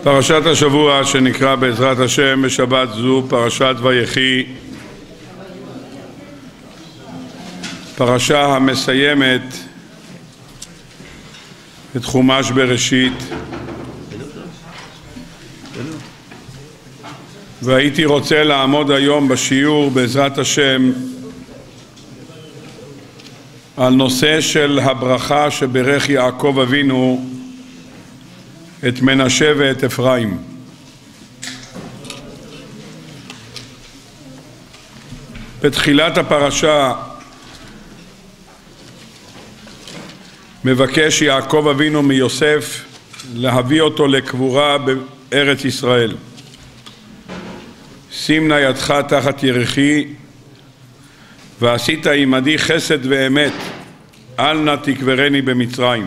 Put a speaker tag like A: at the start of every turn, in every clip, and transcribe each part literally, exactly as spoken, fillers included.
A: פרשת השבוע שנקרא בעזרת השם בשבת זו פרשת ויחי, פרשה המסיימת את חומש בראשית. והייתי רוצה לעמוד היום בשיעור בעזרת השם על נושא של הברכה שברך יעקב אבינו את מנשה ואת אפרים. בתחילת הפרשה מבקש יעקב אבינו מיוסף להביא אותו לקבורה בארץ ישראל. שים נא ידך תחת ירכי ועשית עמדי חסד ואמת, אל נא תקברני במצרים.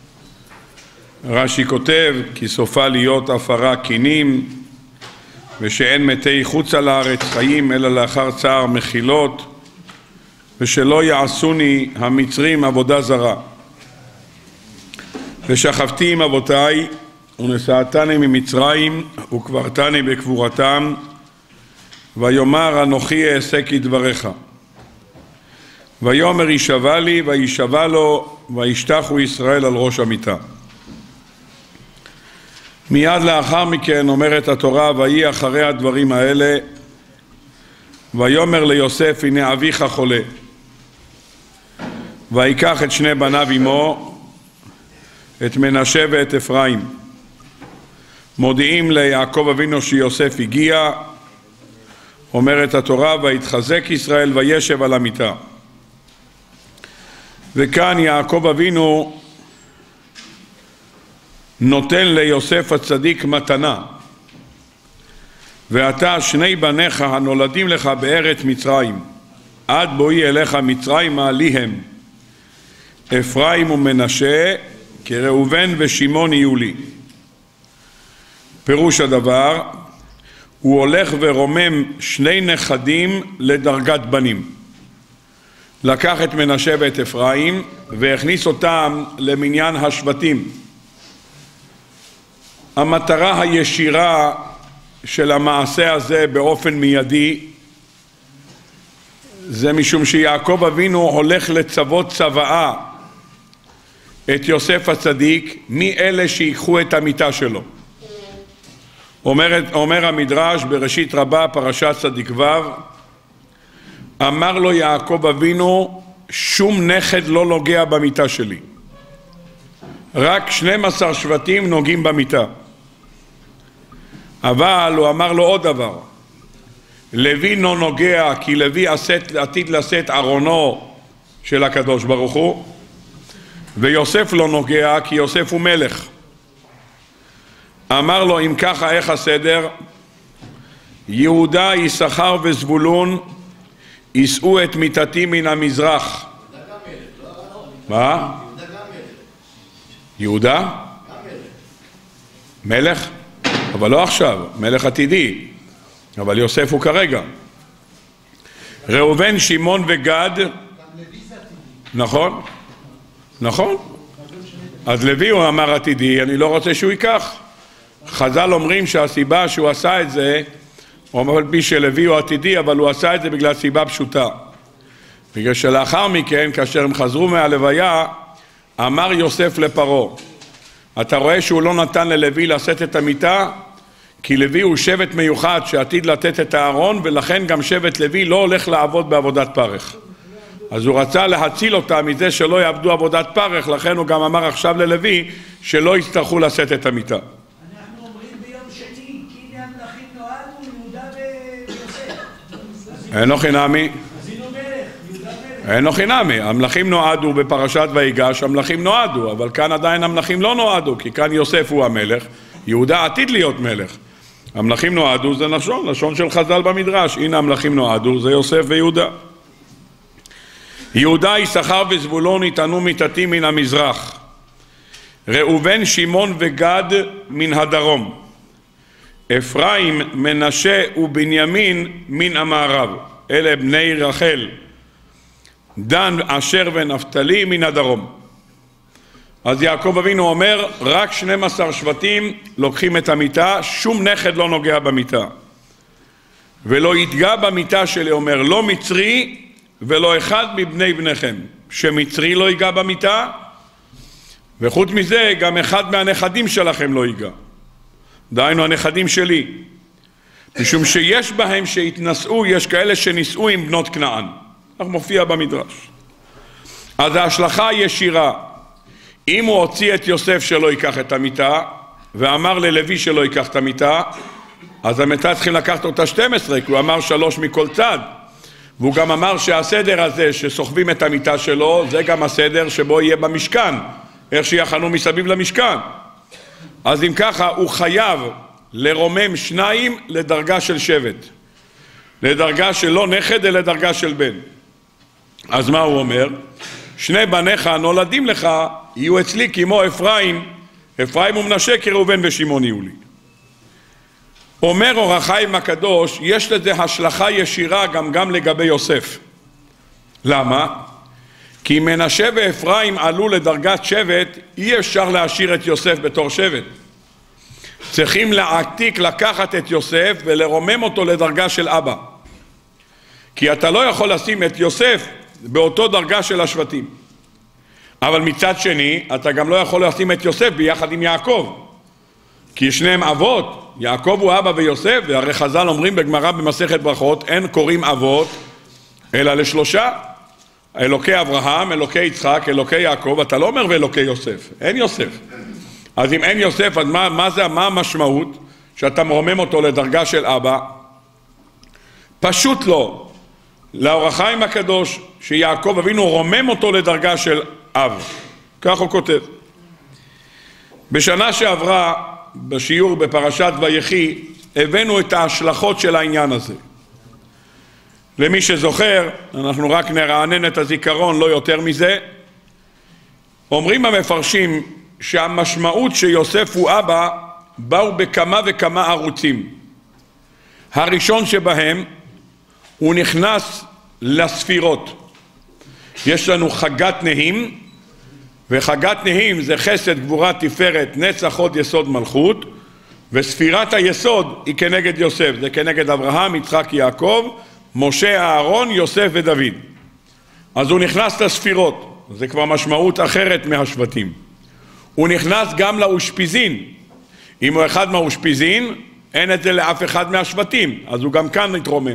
A: רש"י כותב כי סופה להיות עפרה קינים, ושאין מתי חוץ על הארץ חיים אלא לאחר צער מחילות, ושלא יעשוני המצרים עבודה זרה. ושכבתי עם אבותיי ונשאתני ממצרים וקברתני בקבורתם, ויאמר אנוכי אעשה כדבריך. ויאמר יישבע לי וישבע לו, וישתחו ישראל על ראש המיטה. מיד לאחר מכן אומרת התורה, ויהי אחרי הדברים האלה, ויאמר ליוסף הנה אביך חולה, ויקח את שני בניו עמו, את מנשה ואת אפרים. מודיעים ליעקב אבינו שיוסף הגיע. אומרת התורה, ויתחזק ישראל וישב על המיטה. וכאן יעקב אבינו נותן ליוסף הצדיק מתנה. ואתה שני בניך הנולדים לך בארץ מצרים, עד בואי אליך מצרימה לי הם, אפרים ומנשה, כראובן ושמעון יהיו לי. פירוש הדבר, הוא הולך ורומם שני נכדים לדרגת בנים. לקח את מנשה ואת אפרים והכניס אותם למניין השבטים. המטרה הישירה של המעשה הזה באופן מיידי זה משום שיעקב אבינו הולך לצוות צוואה את יוסף הצדיק מי אלה שיקחו את המיטה שלו. אומר, אומר המדרש בראשית רבה פרשת צדיק ו', אמר לו יעקב אבינו, שום נכד לא נוגע במיטה שלי, רק שנים עשר שבטים נוגעים במיטה. אבל הוא אמר לו עוד דבר, לוי לא נוגע כי לוי עתיד לשאת ארונו של הקדוש ברוך הוא, ויוסף לא נוגע כי יוסף הוא מלך. אמר לו אם ככה איך הסדר? יהודה, יששכר וזבולון יישאו את מיטתי מן המזרח. מה? יהודה? מלך? אבל לא עכשיו, מלך עתידי, אבל יוסף הוא כרגע. ראובן, שמעון וגד, נכון? נכון? אז לוי הוא אמר עתידי, אני לא רוצה שהוא ייקח. חז"ל אומרים שהסיבה שהוא עשה את זה, הוא אומר בי שלוי הוא עתידי, אבל הוא עשה את זה בגלל סיבה פשוטה. בגלל שלאחר מכן, כאשר הם חזרו מהלוויה, אמר יוסף לפרעה, אתה רואה שהוא לא נתן ללוי לשאת את המיטה, כי לוי הוא שבט מיוחד שעתיד לתת את הארון, ולכן גם שבט לוי לא הולך לעבוד בעבודת פרך. אז הוא רצה להציל אותה מזה שלא יעבדו עבודת פרך, לכן הוא גם אמר עכשיו ללוי שלא יצטרכו לשאת את המיטה.
B: אנחנו אומרים ביום שני, כי הנה המלכים נועדו יהודה ויוסף.
A: אין הכי נמי.
B: אז הנה מלך, יהודה מלך.
A: אין הכי נמי. המלכים נועדו בפרשת ויגש, המלכים נועדו, אבל כאן עדיין המלכים לא נועדו, כי כאן יוסף הוא המלך, יהודה עתיד להיות מלך. המלכים נועדו זה לשון, לשון של חז"ל במדרש, הנה המלכים נועדו, זה יוסף ויהודה. יהודה, יששכר וזבולון יטענו מיטתי מן המזרח, ראובן, שמעון וגד מן הדרום, אפרים, מנשה ובנימין מן המערב, אלה בני רחל, דן, אשר ונפתלי מן הדרום. אז יעקב אבינו אומר, רק שנים עשר שבטים לוקחים את המיטה, שום נכד לא נוגע במיטה. ולא יתגע במיטה שלי, אומר, לא מצרי ולא אחד מבני בניכם. שמצרי לא ייגע במיטה, וחוץ מזה גם אחד מהנכדים שלכם לא ייגע. דהיינו הנכדים שלי. משום שיש בהם שהתנשאו, יש כאלה שנישאו עם בנות כנען. כך מופיע במדרש. אז ההשלכה הישירה, אם הוא הוציא את יוסף שלא ייקח את המיטה, ואמר ללוי שלא ייקח את המיטה, אז המיטה צריכים לקחת אותה שתים עשרה, כי הוא אמר שלוש מכל צד. והוא גם אמר שהסדר הזה שסוחבים את המיטה שלו, זה גם הסדר שבו יהיה במשכן, איך שיחנו מסביב למשכן. אז אם ככה, הוא חייב לרומם שניים לדרגה של שבט. לדרגה של לא נכד, אלא לדרגה של בן. אז מה הוא אומר? שני בניך נולדים לך, יהיו אצלי כמו אפרים, אפרים ומנשה כראובן ושמעון יהיו לי. אומר אור החיים הקדוש, יש לזה השלכה ישירה גם גם לגבי יוסף. למה? כי מנשה ואפרים עלו לדרגת שבט, אי אפשר להשאיר את יוסף בתור שבט. צריכים להעתיק, לקחת את יוסף ולרומם אותו לדרגה של אבא. כי אתה לא יכול לשים את יוסף באותו דרגה של השבטים. אבל מצד שני, אתה גם לא יכול לשים את יוסף ביחד עם יעקב. כי שניהם אבות, יעקב הוא אבא ויוסף, והרי חז"ל אומרים בגמרא במסכת ברכות, אין קוראים אבות, אלא לשלושה. אלוקי אברהם, אלוקי יצחק, אלוקי יעקב, אתה לא אומר ואלוקי יוסף, אין יוסף. אז אם אין יוסף, אז מה, מה זה, מה המשמעות? שאתה מרומם אותו לדרגה של אבא? פשוט לא. לאור החיים הקדוש, שיעקב אבינו רומם אותו לדרגה של אב. כך הוא כותב. בשנה שעברה, בשיעור בפרשת ויחי, הבאנו את ההשלכות של העניין הזה. למי שזוכר, אנחנו רק נרענן את הזיכרון, לא יותר מזה. אומרים המפרשים שהמשמעות שיוסף הוא אבא, באו בכמה וכמה ערוצים. הראשון שבהם, הוא נכנס לספירות. יש לנו חגת נהים, וחגת נהים זה חסד, גבורה, תפארת, נצח, הוד, יסוד, מלכות, וספירת היסוד היא כנגד יוסף, זה כנגד אברהם, יצחק, יעקב, משה, אהרון, יוסף ודוד. אז הוא נכנס לספירות, זה כבר משמעות אחרת מהשבטים. הוא נכנס גם לאושפיזין. אם הוא אחד מהאושפיזין, אין את זה לאף אחד מהשבטים, אז הוא גם כאן יתרומם.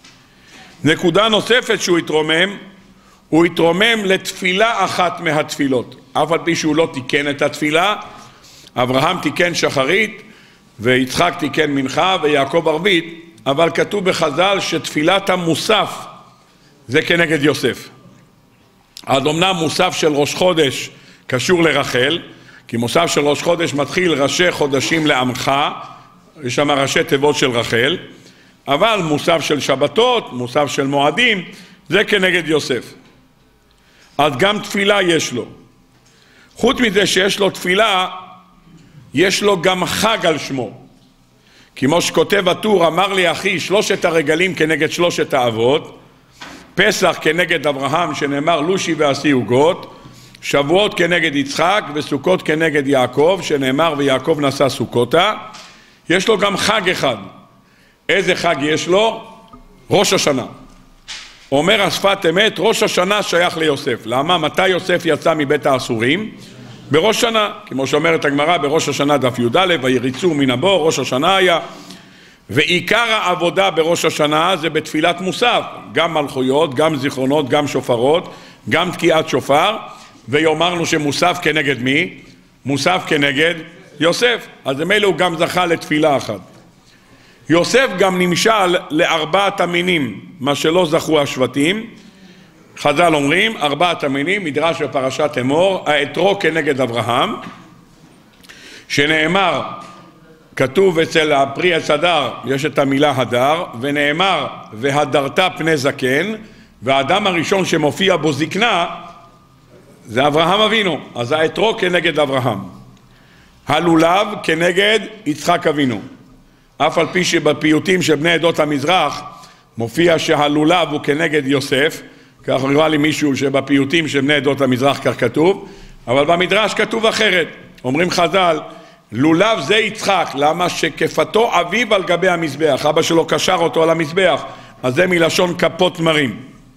A: נקודה נוספת שהוא יתרומם, הוא יתרומם לתפילה אחת מהתפילות. אף על פי שהוא לא תיקן את התפילה, אברהם תיקן שחרית, ויצחק תיקן מנחה, ויעקב ערבית, אבל כתוב בחז"ל שתפילת המוסף זה כנגד יוסף. אז אמנם מוסף של ראש חודש קשור לרחל, כי מוסף של ראש חודש מתחיל ראשי חודשים לעמך, יש שם ראשי תיבות של רחל, אבל מוסף של שבתות, מוסף של מועדים, זה כנגד יוסף. אז גם תפילה יש לו. חוץ מזה שיש לו תפילה, יש לו גם חג על שמו. כמו שכותב הטור, אמר לי אחי, שלושת הרגלים כנגד שלושת האבות, פסח כנגד אברהם שנאמר לושי ועשי עוגות, שבועות כנגד יצחק וסוכות כנגד יעקב שנאמר ויעקב נשא סוכותה. יש לו גם חג אחד. איזה חג יש לו? ראש השנה. אומר השפת אמת, ראש השנה שייך ליוסף. למה? מתי יוסף יצא מבית האסורים? בראש שנה, כמו שאומרת הגמרא, בראש השנה דף י"א, ויריצו מן הבור, ראש השנה היה. ועיקר העבודה בראש השנה זה בתפילת מוסף, גם מלכויות, גם זיכרונות, גם שופרות, גם תקיעת שופר, ויאמרנו שמוסף כנגד מי? מוסף כנגד יוסף. אז מילא הוא גם זכה לתפילה אחת. יוסף גם נמשל לארבעת המינים, מה שלא זכו השבטים. חז"ל אומרים, ארבעת המינים, מדרש בפרשת אמור, האתרוג כנגד אברהם, שנאמר, כתוב אצל הפרי עץ הדר, יש את המילה הדר, ונאמר, והדרת פני זקן, והאדם הראשון שמופיע בו זקנה, זה אברהם אבינו, אז האתרוג כנגד אברהם. הלולב כנגד יצחק אבינו. אף על פי שבפיוטים של בני עדות המזרח, מופיע שהלולב הוא כנגד יוסף, כך נראה לי מישהו שבפיוטים של בני עדות המזרח כך כתוב, אבל במדרש כתוב אחרת. אומרים חז"ל, לולב זה יצחק, למה שכפתו אביו על גבי המזבח, אבא שלו קשר אותו על המזבח, אז זה מלשון כפות מרים.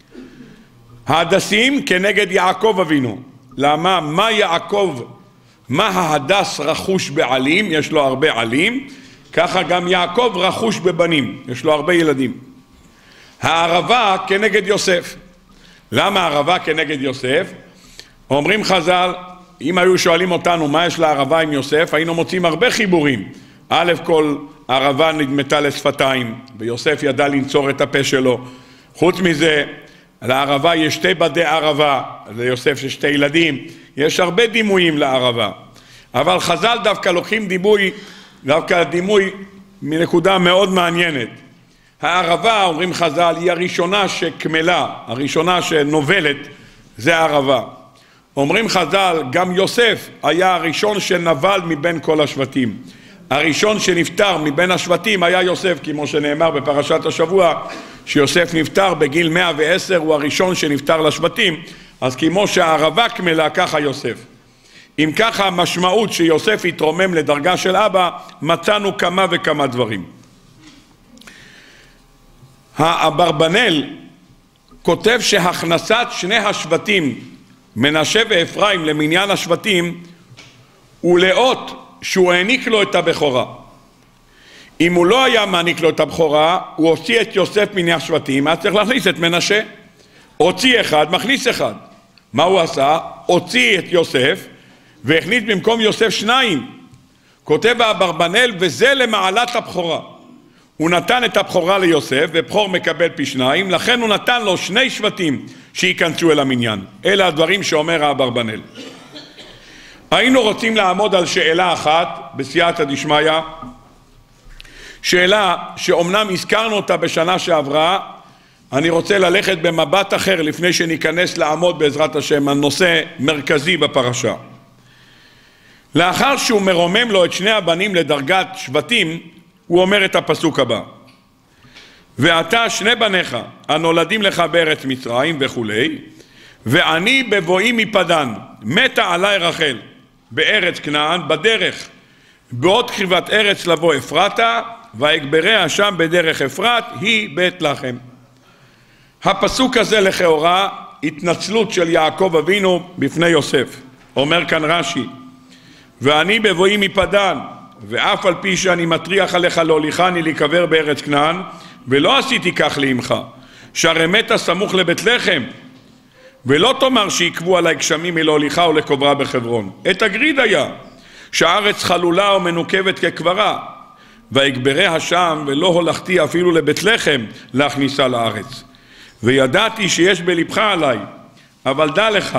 A: ההדסים כנגד יעקב אבינו, למה? מה יעקב, מה ההדס רכוש בעלים, יש לו הרבה עלים, ככה גם יעקב רכוש בבנים, יש לו הרבה ילדים. הערבה כנגד יוסף, למה הערבה כנגד יוסף? אומרים חז"ל, אם היו שואלים אותנו מה יש לערבה עם יוסף, היינו מוצאים הרבה חיבורים. א' כל ערבה נדמתה לשפתיים, ויוסף ידע לנצור את הפה שלו. חוץ מזה, לערבה יש שתי בדי ערבה, ליוסף יש שתי ילדים, יש הרבה דימויים לערבה. אבל חז"ל דווקא לוקחים דימוי, דווקא דימוי מנקודה מאוד מעניינת. הערבה, אומרים חז"ל, היא הראשונה שכמלה, הראשונה שנובלת, זה הערבה. אומרים חז"ל, גם יוסף היה הראשון שנבל מבין כל השבטים. הראשון שנפטר מבין השבטים היה יוסף, כמו שנאמר בפרשת השבוע, שיוסף נפטר בגיל מאה ועשר, הוא הראשון שנפטר לשבטים, אז כמו שהערבה כמלה, ככה יוסף. אם ככה המשמעות שיוסף התרומם לדרגה של אבא, מצאנו כמה וכמה דברים. האברבנאל כותב שהכנסת שני השבטים, מנשה ואפרים, למניין השבטים, הוא לאות שהוא העניק לו את הבכורה. אם הוא לא היה מעניק לו את הבכורה, הוא הוציא את יוסף מן השבטים, אז צריך להכניס את מנשה. הוציא אחד, מכניס אחד. מה הוא עשה? הוציא את יוסף והכניס במקום יוסף שניים. כותב האברבנאל, וזה למעלת הבכורה. הוא נתן את הבכורה ליוסף, ובכור מקבל פי שניים, לכן הוא נתן לו שני שבטים שייכנסו אל המניין. אלה הדברים שאומר האברבנאל. היינו רוצים לעמוד על שאלה אחת בסייעתא דשמיא, שאלה שאומנם הזכרנו אותה בשנה שעברה, אני רוצה ללכת במבט אחר לפני שניכנס לעמוד בעזרת השם על נושא מרכזי בפרשה. לאחר שהוא מרומם לו את שני הבנים לדרגת שבטים, הוא אומר את הפסוק הבא: ואתה שני בניך הנולדים לך בארץ מצרים וכולי, ואני בבואי מפדן, מתה עלי רחל בארץ כנען בדרך, בעוד קרבת ארץ לבוא אפרתה, ואגבריה שם בדרך אפרת, היא בית לחם. הפסוק הזה לכאורה התנצלות של יעקב אבינו בפני יוסף. אומר כאן רש"י, ואני בבואי מפדן, ואף על פי שאני מטריח עליך להוליכני להיקבר בארץ כנען, ולא עשיתי כך לעמך, שהרי מתה סמוך לבית לחם, ולא תאמר שיקבו עלי גשמים מלהוליכה ולקוברה בחברון. את הגריד היה, שהארץ חלולה ומנוקבת כקברה, ואגבריה שם, ולא הולכתי אפילו לבית לחם להכניסה לארץ. וידעתי שיש בלבך עליי, אבל דע לך,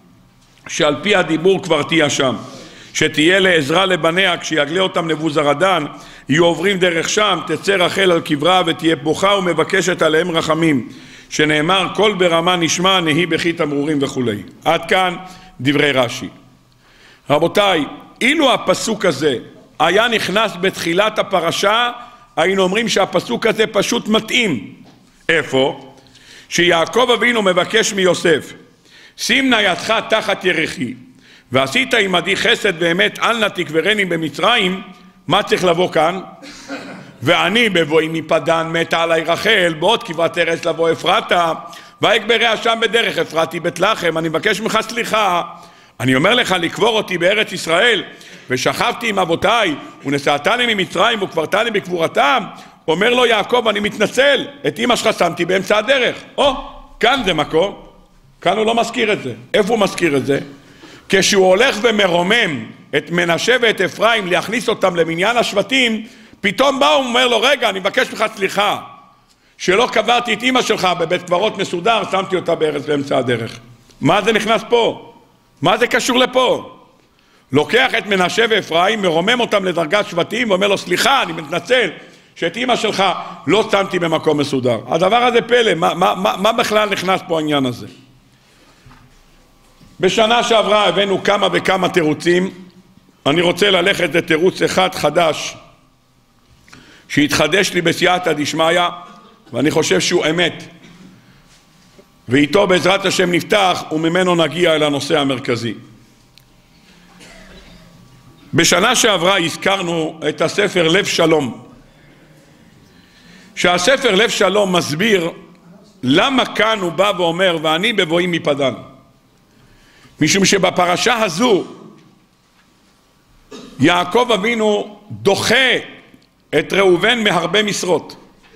A: שעל פי הדיבור כבר תהיה שם, שתהיה לעזרה לבניה, כשיגלה אותם נבוזרדן, יהיו עוברים דרך שם, תצא רחל על קברה ותהיה בוכה ומבקשת עליהם רחמים, שנאמר כל ברמה נשמע נהי בכי תמרורים וכו'. עד כאן דברי רש"י. רבותיי, אילו הפסוק הזה היה נכנס בתחילת הפרשה, היינו אומרים שהפסוק הזה פשוט מתאים. איפה? שיעקב אבינו מבקש מיוסף, שים נא ידך תחת ירכי, ועשית עמדי חסד באמת, אל נא תקברני במצרים. מה צריך לבוא כאן? ואני בבואי מפדן מתה עלי רחל, בעוד קברת ארץ לבוא אפרתה, ואגבריה שם בדרך אפרתי בית לחם. אני מבקש ממך סליחה, אני אומר לך לקבור אותי בארץ ישראל, ושכבתי עם אבותיי, ונשאתני ממצרים וקברתני בקבורתם. אומר לו יעקב, אני מתנצל, את אמא שלך שמתי באמצע הדרך. או, כאן זה מקום, כאן הוא לא מזכיר את זה. איפה הוא מזכיר את זה? כשהוא הולך ומרומם את מנשה ואת אפרים להכניס אותם למניין השבטים, פתאום בא הוא אומר לו, רגע, אני מבקש לך סליחה, שלא קברתי את אמא שלך בבית קברות מסודר, שמתי אותה בארץ באמצע הדרך. מה זה נכנס פה? מה זה קשור לפה? לוקח את מנשה ואפרים, מרומם אותם לדרגת שבטים, ואומר לו, סליחה, אני מתנצל, שאת אמא שלך לא שמתי במקום מסודר. הדבר הזה פלא, מה, מה, מה, מה בכלל נכנס פה העניין הזה? בשנה שעברה הבאנו כמה וכמה תירוצים. אני רוצה ללכת לתירוץ אחד חדש שהתחדש לי בסייעתא דשמיא, ואני חושב שהוא אמת, ואיתו בעזרת השם נפתח וממנו נגיע אל הנושא המרכזי. בשנה שעברה הזכרנו את הספר לב שלום, שהספר לב שלום מסביר למה כאן הוא בא ואומר ואני בבואי מפדן. משום שבפרשה הזו יעקב אבינו דוחה את ראובן מהרבה משרות.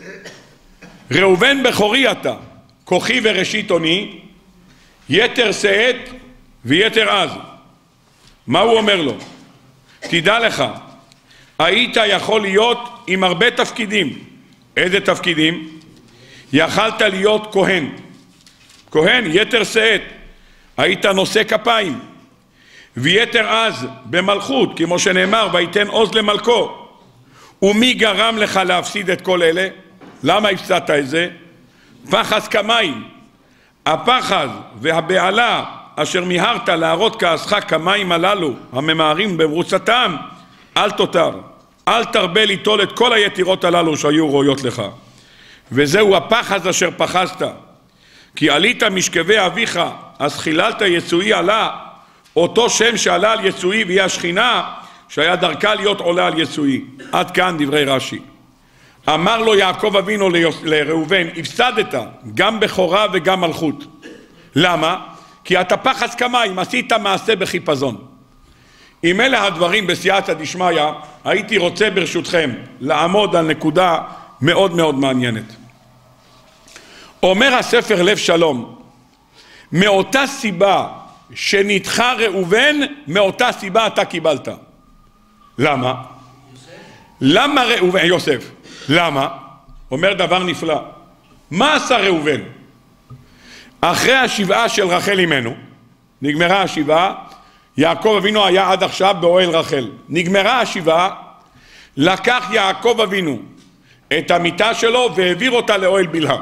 A: ראובן בכורי אתה, כוחי וראשית אוני, יתר שאת ויתר עז. מה הוא אומר לו? תדע לך, היית יכול להיות עם הרבה תפקידים. איזה תפקידים? יכלת להיות כהן. כהן, יתר שאת, היית נושא כפיים. ויתר עז במלכות, כמו שנאמר, ויתן עוז למלכו. ומי גרם לך להפסיד את כל אלה? למה הפסדת את זה? פחז כמים. הפחז והבעלה אשר מיהרת להראות כעסך כמים הללו הממהרים במרוצתם, אל תותר. אל תרבה ליטול את כל היתירות הללו שהיו ראויות לך. וזהו הפחז אשר פחזת. כי עלית משכבי אביך, אז חיללת יצואי עלה, אותו שם שעלה על יצואי והיא השכינה שהיה דרכה להיות עולה על יצואי. עד כאן דברי רש"י. אמר לו יעקב אבינו לראובן, הפסדת גם בכורה וגם מלכות. למה? כי אתה פחז כמים, עשית מעשה בחיפזון. אם אלה הדברים בסייעתא דשמיא, הייתי רוצה ברשותכם לעמוד על נקודה מאוד מאוד מעניינת. אומר הספר לב שלום, מאותה סיבה שנדחה ראובן, מאותה סיבה אתה קיבלת. למה? למה ראובן, יוסף, למה? אומר דבר נפלא. מה עשה ראובן? אחרי השבעה של רחל אמנו, נגמרה השבעה, יעקב אבינו היה עד עכשיו באוהל רחל. נגמרה השבעה, לקח יעקב אבינו את המיטה שלו והעביר אותה לאוהל בלהה.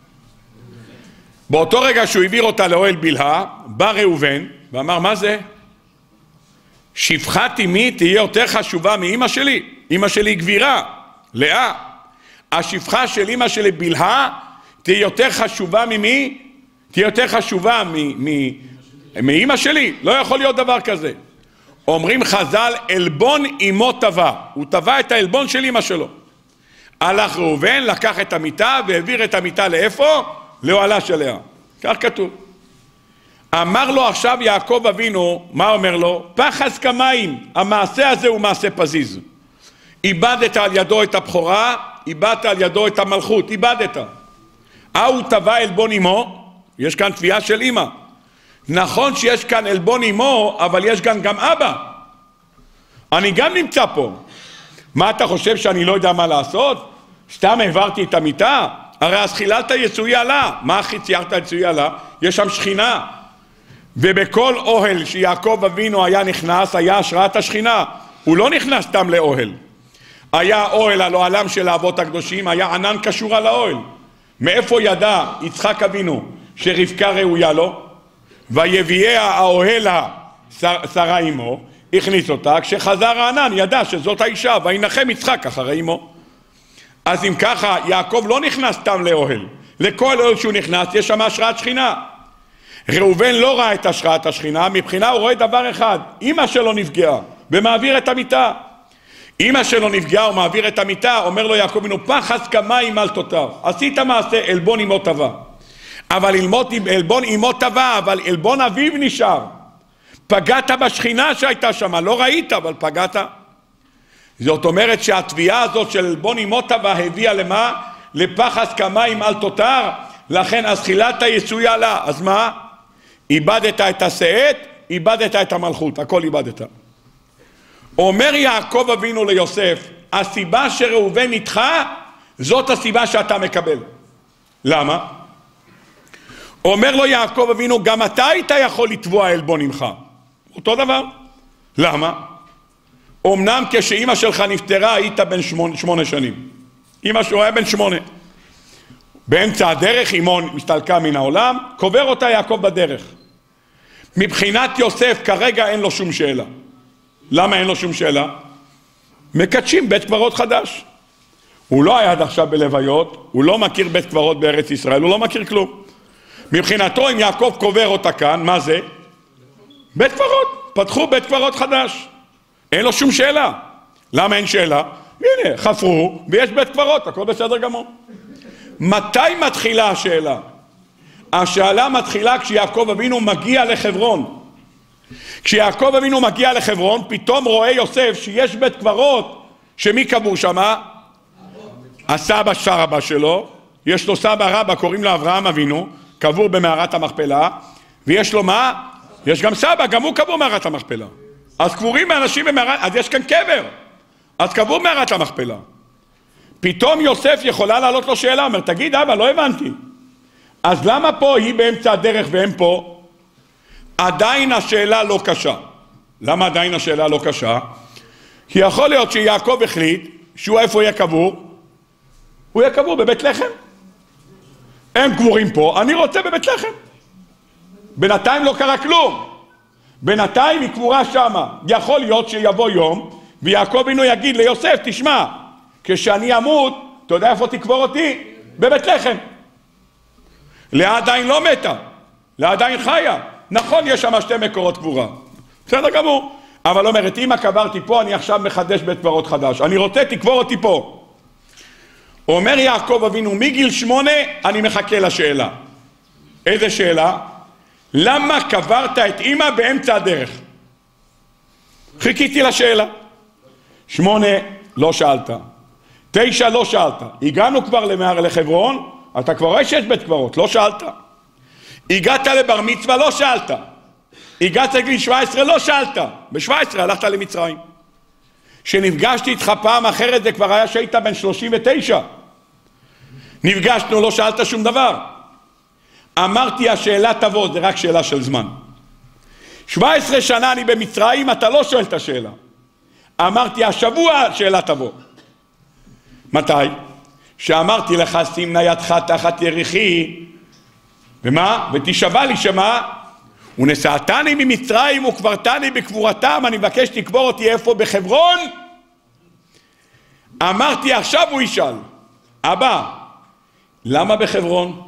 A: באותו רגע שהוא העביר אותה לאוהל בלהה, בא ראובן ואמר, מה זה? שפחת אמי תהיה יותר חשובה מאמא שלי. אמא שלי גבירה, לאה. השפחה של אמא שלי בלהה תהיה יותר חשובה ממי? תהיה יותר חשובה מאמא שלי? לא יכול להיות דבר כזה. אומרים חז"ל, אלבון אמו טבע. הוא טבע את האלבון של אמא שלו. הלך ראובן, לקח את המיטה והעביר את המיטה לאיפה? לאוהלה של לאה. כך כתוב. אמר לו עכשיו יעקב אבינו, מה אומר לו? פחז כמים, המעשה הזה הוא מעשה פזיז. איבדת על ידו את הבכורה, איבדת על ידו את המלכות, איבדת. הוא טבע אלבון אמו, יש כאן תביעה של אמא. נכון שיש כאן אלבון אמו, אבל יש כאן גם אבא. אני גם נמצא פה. מה אתה חושב שאני לא יודע מה לעשות? סתם העברתי את המיטה? הרי אז חיללת יצואי עלה. מה הכי ציירת יצואי עלה? יש שם שכינה. ובכל אוהל שיעקב אבינו היה נכנס, היה השראת השכינה. הוא לא נכנס סתם לאוהל. היה אוהל על אוהלם של האבות הקדושים, היה ענן קשור על האוהל. מאיפה ידע יצחק אבינו שרבקה ראויה לו? ויביאה האוהלה שרה אמו, הכניס אותה, כשחזר הענן ידע שזאת האישה, וינחם יצחק אחרי אמו. אז אם ככה, יעקב לא נכנס סתם לאוהל. לכל אוהל שהוא נכנס, יש שם השראת שכינה. ראובן לא ראה את השראת השכינה, מבחינה הוא רואה דבר אחד, אמא שלו נפגעה, ומעביר את המיטה. אמא שלו נפגעה ומעביר את המיטה, אומר לו יעקב אבינו, פחז כמים אל תותר. עשית מעשה, אלבון אמו טבע. אבל אלבון אמו טבע, אבל אלבון אביו נשאר. פגעת בשכינה שהייתה שם, לא ראית, אבל פגעת. זאת אומרת שהתביעה הזאת של אלבון אמו טבע הביאה למה? לפחז כמים אל תותר, לכן אז חיללת יצואי עלה. אז מה? איבדת את השאת, איבדת את המלכות, הכל איבדת. אומר יעקב אבינו ליוסף, הסיבה שראובן נדחה, זאת הסיבה שאתה מקבל. למה? אומר לו יעקב אבינו, גם אתה היית יכול לתבוע עלבון ממך. אותו דבר. למה? אמנם כשאמא שלך נפטרה היית בן שמונה, שמונה שנים. אמא שלו היה בן שמונה. באמצע הדרך אמו מסתלקה מן העולם, קובר אותה יעקב בדרך. מבחינת יוסף כרגע אין לו שום שאלה. למה אין לו שום שאלה? מקדשים בית קברות חדש. הוא לא היה עד עכשיו בלוויות, הוא לא מכיר בית קברות בארץ ישראל, הוא לא מכיר כלום. מבחינתו אם יעקב קובר אותה כאן, מה זה? בית קברות. פתחו בית קברות חדש. אין לו שום שאלה. למה אין שאלה? הנה, חפרו ויש בית קברות, הכל בסדר גמור. מתי מתחילה השאלה? השאלה מתחילה כשיעקב אבינו מגיע לחברון. כשיעקב אבינו מגיע לחברון, פתאום רואה יוסף שיש בית קברות, שמי קבור שמה? הסבא שרבא שלו, יש לו סבא רבא, קוראים לו אברהם אבינו, קבור במערת המכפלה, ויש לו מה? יש גם סבא, גם הוא קבור במערת המכפלה. אז קבורים האנשים במערת, אז יש כאן קבר, אז קבור במערת המכפלה. פתאום יוסף יכולה לעלות לו שאלה, אומר, תגיד אבא, לא הבנתי. אז למה פה היא באמצע הדרך והם פה? עדיין השאלה לא קשה. למה עדיין השאלה לא קשה? כי יכול להיות שיעקב החליט שהוא איפה יהיה קבור? הוא יהיה קבור בבית לחם. הם קבורים פה, אני רוצה בבית לחם. בינתיים לא קרה כלום. בינתיים היא קבורה שמה. יכול להיות שיבוא יום ויעקב אבינו יגיד ליוסף, תשמע, כשאני אמות, אתה יודע איפה תקבור אותי? בבית לחם. לאה עדיין לא מתה, לאה עדיין חיה. נכון, יש שם שתי מקורות קבורה. בסדר גמור. אבל אומרת, אם קברתי פה, אני עכשיו מחדש בית קברות חדש. אני רוצה, תקבור אותי פה. אומר יעקב אבינו, מגיל שמונה אני מחכה לשאלה. איזה שאלה? למה קברת את אמא באמצע הדרך? חיכיתי לשאלה. שמונה, לא שאלת. תשע, לא שאלת. הגענו כבר למער לחברון, אתה כבר רואה שיש בית קברות, לא שאלת. הגעת לבר מצווה, לא שאלת. הגעת לגיל שבע עשרה, לא שאלת. ב-שבע עשרה הלכת למצרים. שנפגשתי איתך פעם אחרת, זה כבר היה שהיית בן שלושים ותשע. נפגשנו, לא שאלת שום דבר. אמרתי, השאלה תבוא, זה רק שאלה של זמן. שבע עשרה שנה אני במצרים, אתה לא שואל את השאלה. אמרתי, השבוע השאלה תבוא. מתי? שאמרתי לך, שים נא ידך תחת יריחי, ומה? ותשבע לי שמה? ונשאתני ממצרים וקברתני בקבורתם, אני מבקש תקבור אותי איפה? בחברון? אמרתי, עכשיו הוא ישאל, אבא, למה בחברון?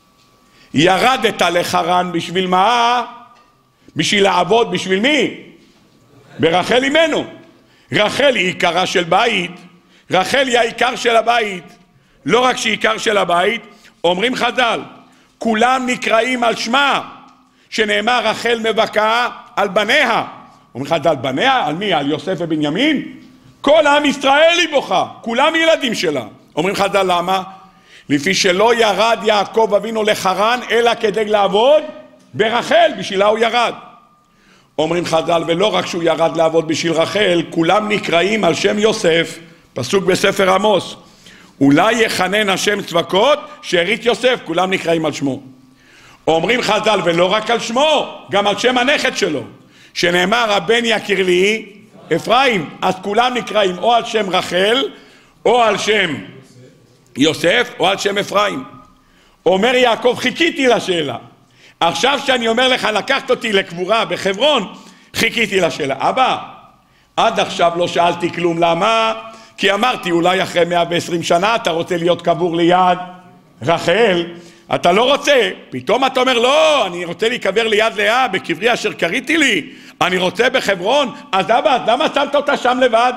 A: ירדת לחרן בשביל מה? בשביל לעבוד, בשביל מי? ברחל אמנו. רחל היא עיקרה של בית, רחל היא העיקר של הבית. לא רק שהיא עיקר של הבית, אומרים חז"ל, כולם נקראים על שמה, שנאמר רחל מבכה על בניה. אומרים חז"ל, בניה? על מי? על יוסף ובנימין? כל עם ישראל היא בוכה, כולם ילדים שלה. אומרים חז"ל, למה? לפי שלא ירד יעקב אבינו לחרן, אלא כדי לעבוד ברחל, בשבילה הוא ירד. אומרים חז"ל, ולא רק שהוא ירד לעבוד בשביל רחל, כולם נקראים על שם יוסף, פסוק בספר עמוס. אולי יחנן השם צבקות, שארית יוסף, כולם נקראים על שמו. אומרים חז"ל, ולא רק על שמו, גם על שם הנכד שלו, שנאמר הבן יקיר לי אפרים, אז כולם נקראים או על שם רחל, או על שם יוסף, או על שם אפרים. אומר יעקב, חיכיתי לשאלה. עכשיו שאני אומר לך, לקחת אותי לקבורה בחברון, חיכיתי לשאלה. אבא, עד עכשיו לא שאלתי כלום, למה? כי אמרתי, אולי אחרי מאה ועשרים שנה אתה רוצה להיות קבור ליד רחל, אתה לא רוצה, פתאום אתה אומר, לא, אני רוצה להיקבר ליד לאה, בקברי אשר קריתי לי, אני רוצה בחברון, אז אבא, למה שמת אותה שם לבד?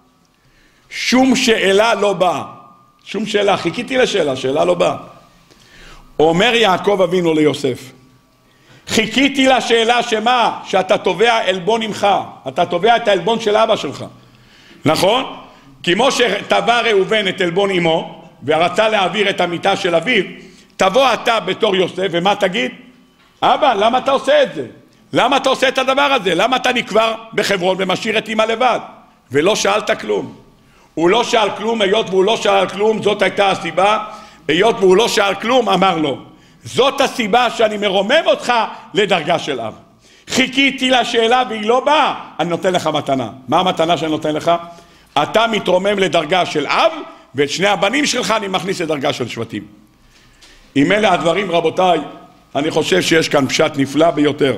A: שום שאלה לא באה, שום שאלה, חיכיתי לשאלה, שאלה לא באה. אומר יעקב אבינו ליוסף, חיכיתי לשאלה שמה? שאתה תובע עלבון עמך, אתה תובע את העלבון של אבא שלך, נכון? כמו שטבע ראובן את עלבון אמו, ורצה להעביר את המיטה של אביו, תבוא אתה בתור יוסף, ומה תגיד? אבא, למה אתה עושה את זה? למה אתה עושה את הדבר הזה? למה אתה נקבר בחברון ומשאיר את אמא לבד? ולא שאלת כלום. הוא לא שאל כלום, היות והוא לא שאל כלום, זאת הייתה הסיבה, היות והוא לא שאל כלום, אמר לו, זאת הסיבה שאני מרומם אותך לדרגה של אב. חיכיתי לשאלה והיא לא באה, אני נותן לך מתנה. מה המתנה שאני נותן לך? אתה מתרומם לדרגה של אב, ואת שני הבנים שלך אני מכניס לדרגה של שבטים. אם אלה הדברים, רבותיי, אני חושב שיש כאן פשט נפלא ביותר.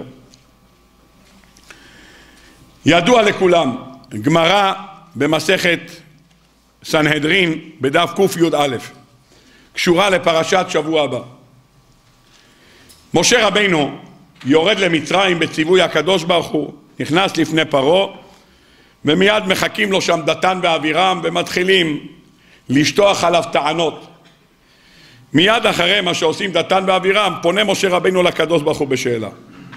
A: ידוע לכולם, גמרא במסכת סנהדרין בדף ק"יא, קשורה לפרשת שבוע הבא. משה רבינו יורד למצרים בציווי הקדוש ברוך הוא, נכנס לפני פרעה, ומיד מחכים לו שם דתן ואבירם ומתחילים לשטוח עליו טענות. מיד אחרי מה שעושים דתן ואבירם פונה משה רבינו לקדוש ברוך הוא בשאלה.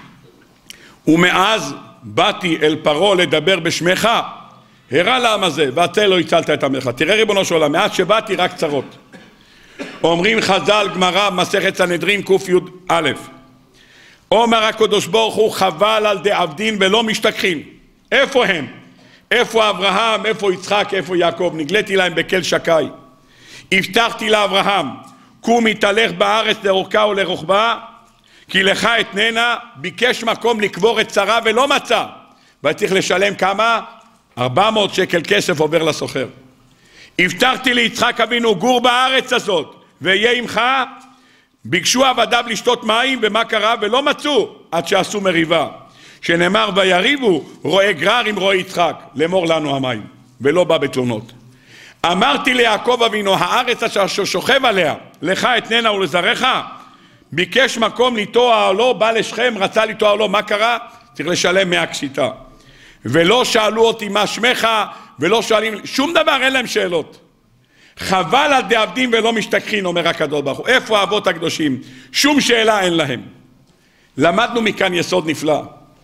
A: ומאז באתי אל פרעה לדבר בשמך, הראה לעם הזה ואתה לא הצלת את עמך. תראה ריבונו של עולם, מאז שבאתי רק צרות. אומרים חז"ל גמרא מסכת סנהדרין ק"יא, אומר הקדוש ברוך הוא חבל על דעבדין ולא משתכחין. איפה הם? איפה אברהם, איפה יצחק, איפה יעקב? נגליתי להם בקל שקי. הבטחתי לאברהם, קום התהלך בארץ לאורכה ולרוחבה, כי לך אתננה. ביקש מקום לקבור את שרה ולא מצא, וצריך לשלם כמה? ארבע מאות שקל כסף עובר לסוחר. הבטחתי ליצחק אבינו, גור בארץ הזאת ויהיה עמך. ביקשו עבדיו לשתות מים, ומה קרה? ולא מצאו עד שעשו מריבה, שנאמר ויריבו רואה גרר עם רואה יצחק, לאמור לנו המים, ולא בא בתלונות. אמרתי ליעקב אבינו, הארץ אשר שוכב עליה לך אתננה ולזרעך. ביקש מקום ליטוע לו, בא לשכם, רצה ליטוע לו, מה קרה? צריך לשלם מאה קשיטה. ולא שאלו אותי מה שמך, ולא שואלים, שום דבר, אין להם שאלות. חבל על דעבדין ולא משתכחין, אומר הקדוש ברוך הוא. איפה האבות הקדושים? שום שאלה אין להם. למדנו מכאן יסוד נפלא,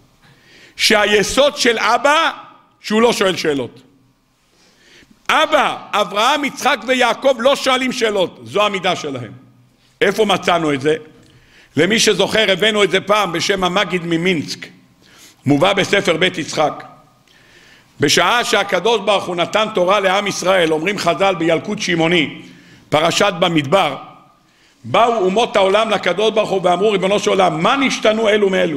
A: שהיסוד של אבא שהוא לא שואל שאלות. אבא, אברהם, יצחק ויעקב לא שואלים שאלות, זו המידה שלהם. איפה מצאנו את זה? למי שזוכר, הבאנו את זה פעם בשם המגיד ממינסק, מובא בספר בית יצחק. בשעה שהקדוש ברוך הוא נתן תורה לעם ישראל, אומרים חז"ל בילקוט שמעוני, פרשת במדבר, באו אומות העולם לקדוש ברוך הוא ואמרו, ריבונו של עולם, מה נשתנו אלו מאלו?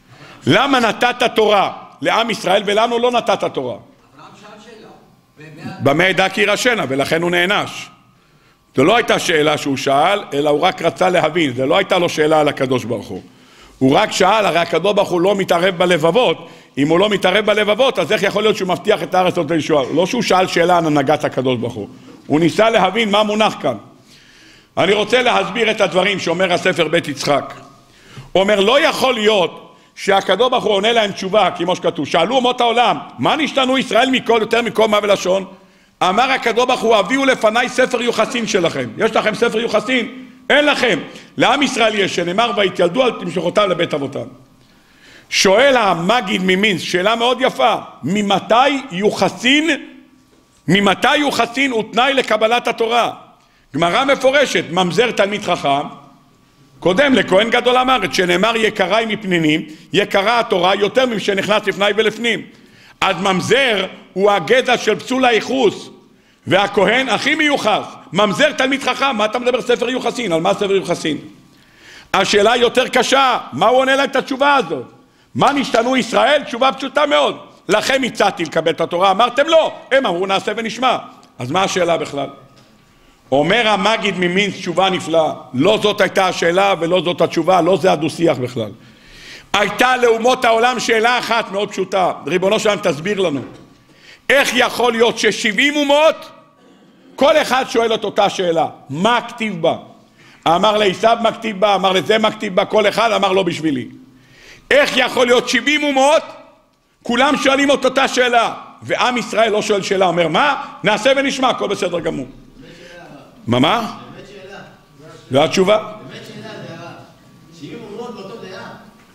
A: למה נתת תורה לעם ישראל ולנו לא נתת תורה?
B: אברהם שאל שאלה.
A: במה ידע כי ירשנה, ולכן הוא נענש. זו לא הייתה שאלה שהוא שאל, אלא הוא רק רצה להבין. זו לא הייתה לו שאלה על הקדוש ברוך הוא. הוא רק שאל, הרי הקדוש ברוך הוא לא מתערב בלבבות. אם הוא לא מתערב בלבבות, אז איך יכול להיות שהוא מבטיח את הארץ הזאת לישועה? לא שהוא שאל שאלה על הנהגת הקדוש ברוך הוא. הוא ניסה להבין מה מונח כאן. אני רוצה להסביר את הדברים שאומר הספר בית יצחק. הוא אומר, לא יכול להיות שהקדוש ברוך הוא עונה להם תשובה, כמו שכתוב. שאלו אומות העולם, מה נשתנו ישראל מכל יותר מכל מה ולשון? אמר הקדוש ברוך הוא, הביאו לפניי ספר יוחסין שלכם. יש לכם ספר יוחסין? אין לכם. לעם ישראל יש, שנאמר והתילדו על תמשכותם לבית אבותם. שואל המגיד ממינס, שאלה מאוד יפה, ממתי יוחסין, ממתי יוחסין הוא תנאי לקבלת התורה? גמרא מפורשת, ממזר תלמיד חכם, קודם לכהן גדול אמרת, שנאמר יקרה מפנינים, יקרה התורה יותר משנכנס לפני ולפנים. אז ממזר הוא הגזע של פסול הייחוס, והכהן הכי מיוחס. ממזר תלמיד חכם, מה אתה מדבר ספר יוחסין? על מה ספר יוחסין? השאלה יותר קשה, מה הוא עונה להם את התשובה הזאת? מה נשתנו ישראל? תשובה פשוטה מאוד. לכם הצעתי לקבל את התורה, אמרתם לא, הם אמרו נעשה ונשמע. אז מה השאלה בכלל? אומר המגיד ממינס תשובה נפלאה, לא זאת הייתה השאלה ולא זאת התשובה, לא זה הדו-שיח בכלל. הייתה לאומות העולם שאלה אחת מאוד פשוטה, ריבונו שלנו תסביר לנו. איך יכול להיות ששבעים אומות, כל אחד שואל את אותה שאלה, מה כתיב בה? אמר לעשיו מה כתיב בה, אמר לזה מה כתיב בה, כל אחד אמר לא בשבילי. איך יכול להיות שבעים אומות, כולם שואלים את אותה שאלה, ועם ישראל לא שואל שאלה, אומר מה? נעשה ונשמע, הכל בסדר גמור. מה מה? באמת שאלה. זו התשובה.
B: באמת שאלה, זה שבעים אומות באותו דעה.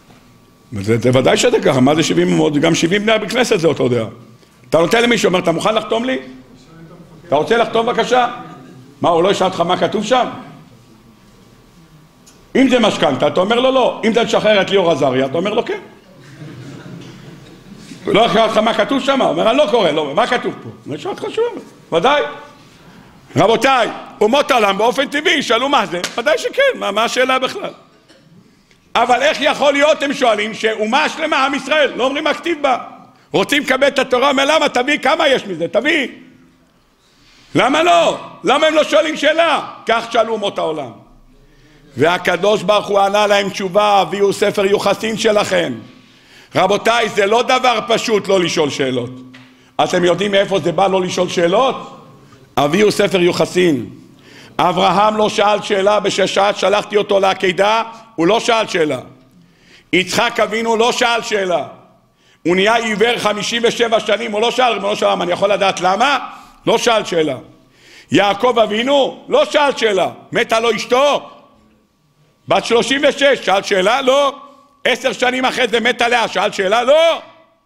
A: זה ודאי שזה ככה, מה זה שבעים אומות? גם שבעים בני בכנסת זה אותו דעה. אתה נותן למישהו, אומר, אתה מוכן לחתום לי? אתה רוצה לחתום בבקשה? מה, הוא לא ישאל אותך מה כתוב שם? אם זה משכנתה, אתה אומר לו לא. אם זה לשחרר את ליאור עזריה, אתה אומר לו כן. לא ישאל אותך מה כתוב שם? הוא אומר, אני לא קורא, לא, מה כתוב פה? אני שואל אותך שוב, ודאי. רבותיי, אומות העולם באופן טבעי, שאלו מה זה? ודאי שכן, מה, מה השאלה בכלל? אבל איך יכול להיות, הם שואלים, שאומה שלמה, עם ישראל, לא אומרים מה כתיב בה. רוצים לקבל את התורה, מלמה? תביא, כמה יש מזה? תביא. למה לא? למה הם לא שואלים שאלה? כך שאלו אומות העולם. והקדוש ברוך הוא ענה להם תשובה, הביאו ספר יוחסין שלכם. רבותיי, זה לא דבר פשוט לא לשאול שאלות. אתם יודעים מאיפה זה בא לא לשאול שאלות? הביאו ספר יוחסין. אברהם לא שאל שאלה, בששעת שלחתי אותו לעקדה, הוא לא שאל שאלה. יצחק אבינו לא שאל שאלה. הוא נהיה עיוור חמישים ושבע שנים, הוא לא שאל, ריבונו של עולם, אני יכול לדעת למה? לא שאל שאלה. יעקב אבינו, לא שאל שאלה. מתה לו אשתו, בת שלושים ושש, שאל שאלה? לא. עשר שנים אחרי זה מתה לאה, שאל שאלה? לא.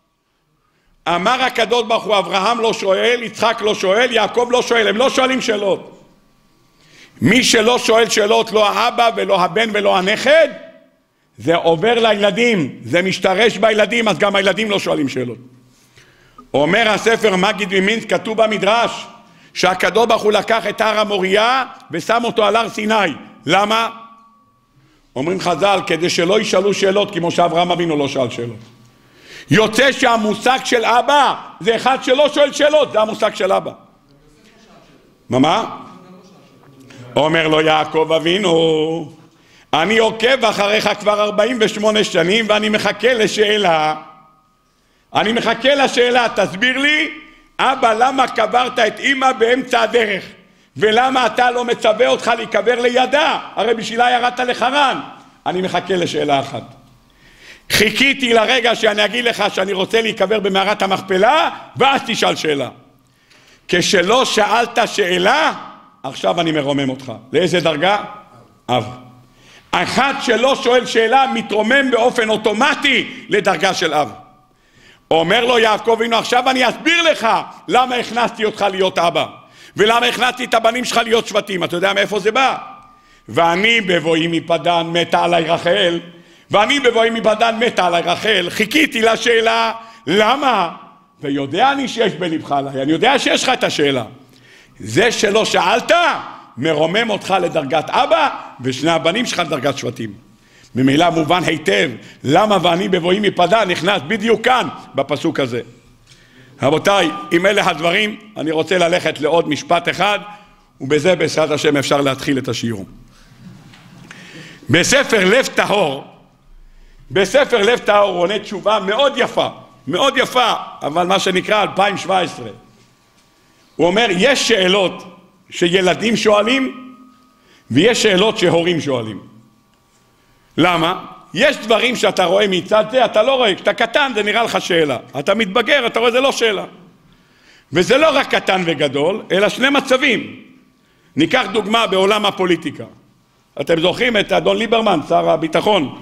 A: אמר הקדוש ברוך הוא, אברהם לא שואל, יצחק לא שואל, יעקב לא שואל, הם לא שואלים שאלות. מי שלא שואל שאלות, לא האבא ולא הבן ולא הנכד, זה עובר לילדים, זה משתרש בילדים, אז גם הילדים לא שואלים שאלות. אומר הספר מגיד ממינסק, כתוב במדרש, שהקדוש ברוך הוא לקח את הר המוריה ושם אותו על הר סיני. למה? אומרים חז"ל, כדי שלא ישאלו שאלות, כמו שאברהם אבינו לא שאל שאלות. יוצא שהמושג של אבא זה אחד שלא שואל שאלות, זה המושג של אבא. מה מה? אומר לו יעקב אבינו, אני עוקב אחריך כבר ארבעים ושמונה שנים ואני מחכה לשאלה. אני מחכה לשאלה, תסביר לי, אבא, למה קברת את אמא באמצע הדרך? ולמה אתה לא מצווה אותך להיקבר לידה? הרי בשבילה ירדת לחרן. אני מחכה לשאלה אחת. חיכיתי לרגע שאני אגיד לך שאני רוצה להיקבר במערת המכפלה, ואז תשאל שאלה. כשלא שאלת שאלה, עכשיו אני מרומם אותך. לאיזה דרגה? אב. אחד שלא שואל שאלה מתרומם באופן אוטומטי לדרגה של אב. אומר לו יעקב אבינו, עכשיו אני אסביר לך למה הכנסתי אותך להיות אבא, ולמה הכנסתי את הבנים שלך להיות שבטים. אתה יודע מאיפה זה בא? ואני בבואי מפדן מתה עליי רחל, ואני בבואי מפדן מתה עליי רחל, חיכיתי לשאלה למה, ויודע אני שיש בלבך עליי, אני יודע שיש לך את השאלה. זה שלא שאלת מרומם אותך לדרגת אבא, ושני הבנים שלך לדרגת שבטים. ממילא מובן היטב למה ואני בבואי מפדן נכנס בדיוק כאן בפסוק הזה. רבותיי, אם אלה הדברים, אני רוצה ללכת לעוד משפט אחד, ובזה בעזרת השם אפשר להתחיל את השיעור. בספר לב טהור, בספר לב טהור הוא עונה תשובה מאוד יפה, מאוד יפה, אבל מה שנקרא אלפיים שבע עשרה. הוא אומר, יש שאלות שילדים שואלים, ויש שאלות שהורים שואלים. למה? יש דברים שאתה רואה מצד זה, אתה לא רואה, כשאתה קטן זה נראה לך שאלה. אתה מתבגר, אתה רואה זה לא שאלה. וזה לא רק קטן וגדול, אלא שני מצבים. ניקח דוגמה בעולם הפוליטיקה. אתם זוכרים את אדון ליברמן, שר הביטחון,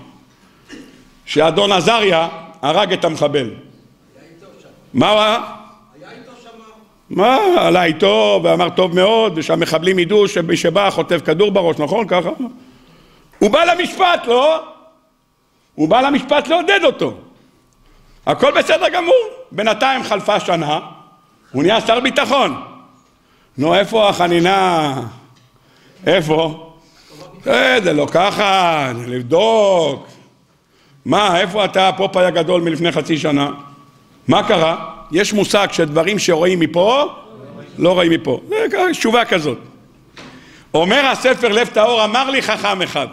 A: שאדון עזריה הרג את המחבל. היה איתו שם. מה הוא היה? היה איתו שם. מה? עלה איתו ואמר טוב מאוד, ושהמחבלים ידעו שבא חוטף כדור בראש, נכון? ככה? הוא בא למשפט, לא? הוא בא למשפט לעודד אותו. הכל בסדר גמור. בינתיים חלפה שנה, הוא נהיה שר ביטחון. נו, איפה החנינה? איפה? זה לא ככה, זה לבדוק. מה, איפה אתה הפופאי הגדול מלפני חצי שנה? מה קרה? יש מושג שדברים שרואים מפה, לא רואים מפה. זה תשובה כזאת. אומר הספר לב טהור, אמר לי חכם אחד,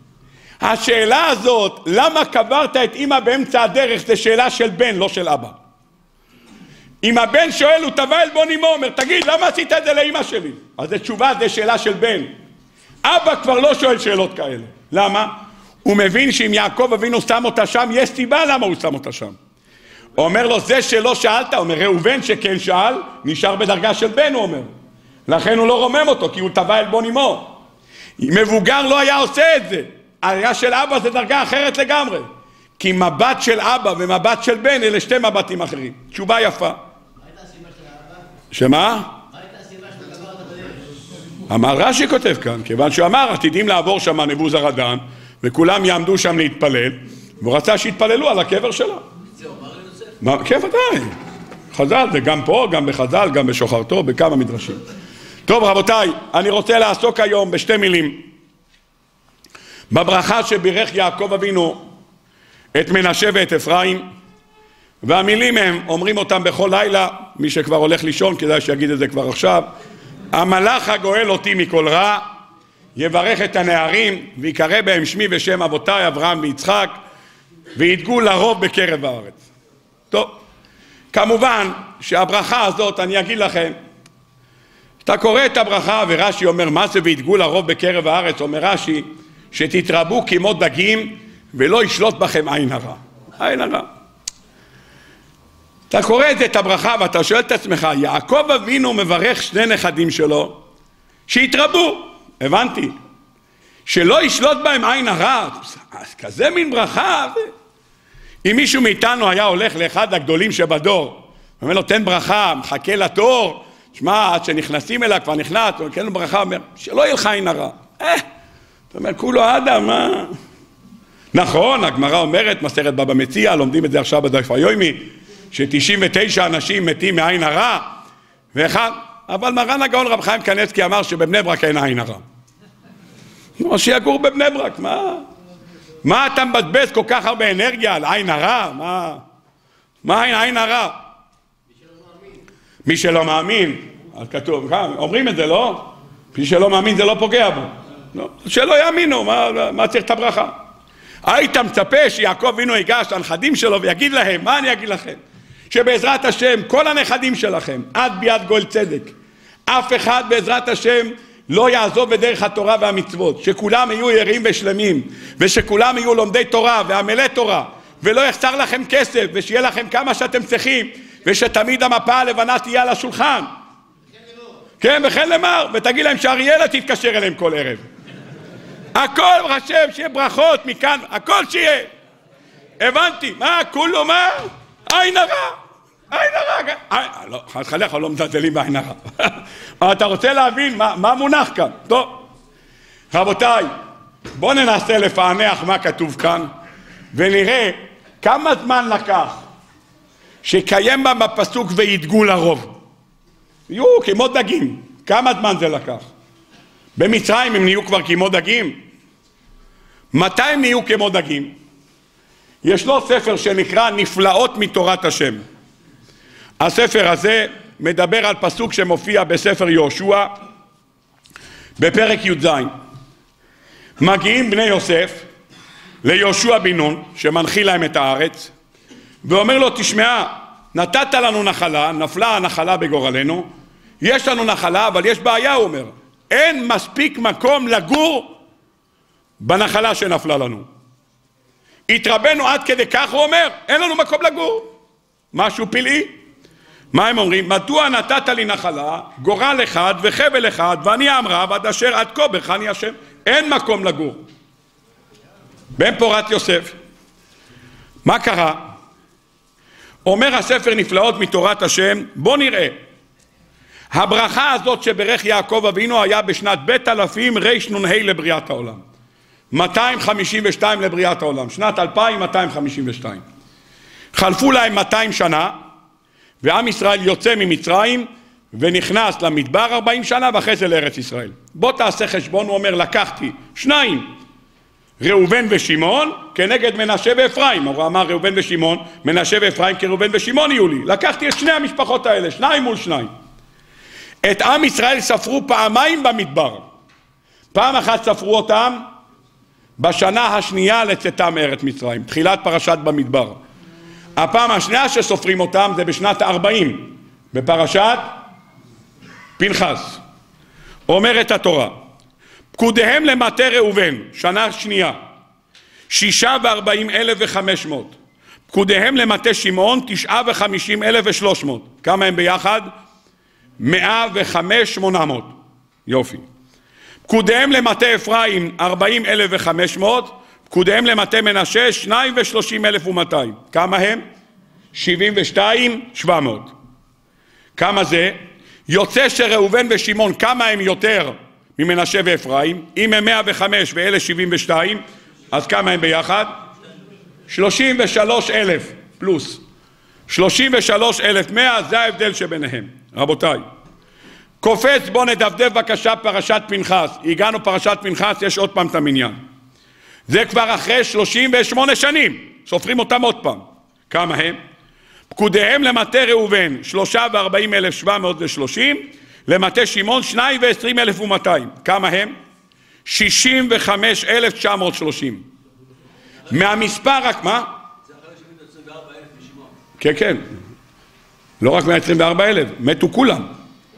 A: השאלה הזאת, למה קברת את אמא באמצע הדרך, זה שאלה של בן, לא של אבא. אם הבן שואל, הוא תבע אל בון אמו, אומר, תגיד, למה עשית את זה לאמא שלי? אז זה תשובה, זה שאלה של בן. אבא כבר לא שואל שאלות כאלה. למה? הוא מבין שאם יעקב אבינו שם אותה שם, יש סיבה למה הוא שם אותה שם. הוא אומר לו, זה שלא שאלת, הוא אומר, ראובן שכן שאל, נשאר בדרגה של בן, הוא אומר. לכן הוא לא רומם אותו, כי הוא תבע אל בון אמו. מבוגר לא היה עושה את זה. הראייה של אבא זה דרגה אחרת לגמרי. כי מבט של אבא ומבט של בן, אלה שתי מבטים אחרים. תשובה יפה. מה הייתה הסיבה של האבא? שמה? מה הייתה הסיבה של קברת בדרך? אמר רש"י כותב כאן, כיוון שהוא אמר, עתידים לעבור שם נבוזראדן, וכולם יעמדו שם להתפלל, והוא רצה שיתפללו על הקבר שלה. זה אומר לנוסף? כן, ודאי. חז"ל, זה גם פה, גם בחז"ל, גם בשוחרתו, בכמה מדרשים. טוב רבותיי, אני רוצה לעסוק היום בשתי מילים. בברכה שבירך יעקב אבינו את מנשה ואת אפרים, והמילים הם, אומרים אותם בכל לילה, מי שכבר הולך לישון כדאי שיגיד את זה כבר עכשיו, המלאך הגואל אותי מכל רע, יברך את הנערים ויקרא בהם שמי ושם אבותיי אברהם ויצחק, וידגו לרוב בקרב הארץ. טוב, כמובן שהברכה הזאת, אני אגיד לכם, אתה קורא את הברכה ורש"י אומר מה זה וידגו לרוב בקרב הארץ, אומר רש"י שתתרבו כמו דגים ולא ישלוט בכם עין הרע. עין הרע. אתה קורא את זה, את הברכה, ואתה שואל את עצמך, יעקב אבינו מברך שני נכדים שלו, שהתרבו, הבנתי, שלא ישלוט בהם עין הרע, אז כזה מין ברכה, אם מישהו מאיתנו היה הולך לאחד הגדולים שבדור, אומר לו, תן ברכה, מחכה לתור, שמע, עד שנכנסים אליו, כבר נכנס, הוא נותן לו ברכה, אומר, שלא יהיה לך עין הרע. אה, אתה אומר, כולו אדם, מה? נכון, הגמרא אומרת, מסכת בבא מציעא, לומדים את זה עכשיו בדף היומי, ש-תשעים ותשעה אנשים מתים מעין הרע, ואחד, אבל מרן הגאון רב חיים קניבסקי אמר שבבני ברק אין עין הרע. נו, שיגור בבני ברק, מה? מה אתה מבזבז כל כך הרבה אנרגיה על עין הרע? מה? מה עין, עין הרע? מי שלא מאמין, אז כתוב, אומרים את זה, לא? מי שלא מאמין זה לא פוגע בו. לא, שלא יאמינו, מה, מה צריך את הברכה? היית מצפה שיעקב אבינו ייגש לנכדים שלו ויגיד להם, מה אני אגיד לכם? שבעזרת השם, כל הנכדים שלכם, עד ביאת גואל צדק, אף אחד בעזרת השם לא יעזוב בדרך התורה והמצוות, שכולם יהיו ירים ושלמים, ושכולם יהיו לומדי תורה ועמלי תורה, ולא יחסר לכם כסף, ושיהיה לכם כמה שאתם צריכים, ושתמיד המפה הלבנה תהיה על השולחן. כן, וכן למר, ותגיד להם שאריאלה תתקשר אליהם כל ערב. הכל רשם, שיהיה ברכות מכאן, הכל שיהיה. הבנתי, מה, כולו מה? עין הרע, עין הרע. לא, חס וחלילה, לא מזלזלים בעין הרע. אתה רוצה להבין מה, מה מונח כאן? טוב. רבותיי, בואו ננסה לפענח מה כתוב כאן, ונראה כמה זמן לקח שקיים בה בפסוק וידגו לרוב. יהיו כמו דגים. כמה זמן זה לקח? במצרים הם נהיו כבר כמו דגים? מתי הם נהיו כמו דגים? יש לו ספר שנקרא נפלאות מתורת השם. הספר הזה מדבר על פסוק שמופיע בספר יהושע בפרק י"ז. מגיעים בני יוסף ליהושע בן נון שמנחיל להם את הארץ ואומר לו, תשמע, נתת לנו נחלה, נפלה הנחלה בגורלנו, יש לנו נחלה, אבל יש בעיה, הוא אומר, אין מספיק מקום לגור בנחלה שנפלה לנו. התרבנו עד כדי כך, הוא אומר, אין לנו מקום לגור. משהו פלאי. מה הם אומרים? מדוע נתת לי נחלה, גורל אחד וחבל אחד, ואני אמרה, ועד אשר עד כה בך אני השם. אין מקום לגור. בן פורת יוסף. מה קרה? אומר הספר נפלאות מתורת השם, בוא נראה. הברכה הזאת שברך יעקב אבינו היה בשנת בית אלפים ריש נון ה' לבריאת העולם. מאתיים חמישים ושתיים לבריאת העולם, שנת אלפיים מאתיים חמישים ושתיים. חלפו להם מאתיים שנה, ועם ישראל יוצא ממצרים ונכנס למדבר ארבעים שנה ואחרי זה לארץ ישראל. בוא תעשה חשבון, הוא אומר, לקחתי שניים, ראובן ושמעון כנגד מנשה ואפרים. הוא אמר ראובן ושמעון, מנשה ואפרים כראובן ושמעון יהיו לי. לקחתי את שני המשפחות האלה, שניים מול שניים. את עם ישראל ספרו פעמיים במדבר. פעם אחת ספרו אותם בשנה השנייה לצאתם מארץ מצרים, תחילת פרשת במדבר. הפעם השנייה שסופרים אותם זה בשנת ארבעים, בפרשת פנחס. אומרת התורה, פקודיהם למטה ראובן, שנה שנייה, שישה וארבעים אלף וחמש מאות. פקודיהם למטה שמעון, תשעה וחמישים אלף ושלוש מאות. כמה הם ביחד? מאה וחמש שמונה מאות. יופי. פקודיהם למטה אפרים, ארבעים אלף וחמש מאות. פקודיהם למטה מנשה, שניים ושלושים אלף ומאתיים. כמה הם? שבעים ושתיים שבע מאות. כמה זה? יוצא שראובן ושמעון, כמה הם יותר ממנשה ואפרים? אם הם מאה וחמש ואלה שבעים ושתיים, אז כמה הם ביחד? שלושים ושלוש אלף פלוס. שלושים ושלוש אלף מאה, זה ההבדל שביניהם. רבותיי, קופץ, בוא נדפדף בבקשה פרשת פנחס. הגענו פרשת פנחס, יש עוד פעם את המניין. זה כבר אחרי שלושים ושמונה שנים, סופרים אותם עוד פעם. כמה הם? פקודיהם למטה ראובן, שלושה וארבעים אלף שבע מאות ושלושים, למטה שמעון, שניים ועשרים אלף ומאתיים. כמה הם? שישים וחמש אלף תשע מאות ושלושים. מהמספר רק, מה?
B: זה אחרי עשרים וארבע אלף לשמוע.
A: כן, כן. לא רק מאה עשרים וארבע אלף, מתו כולם.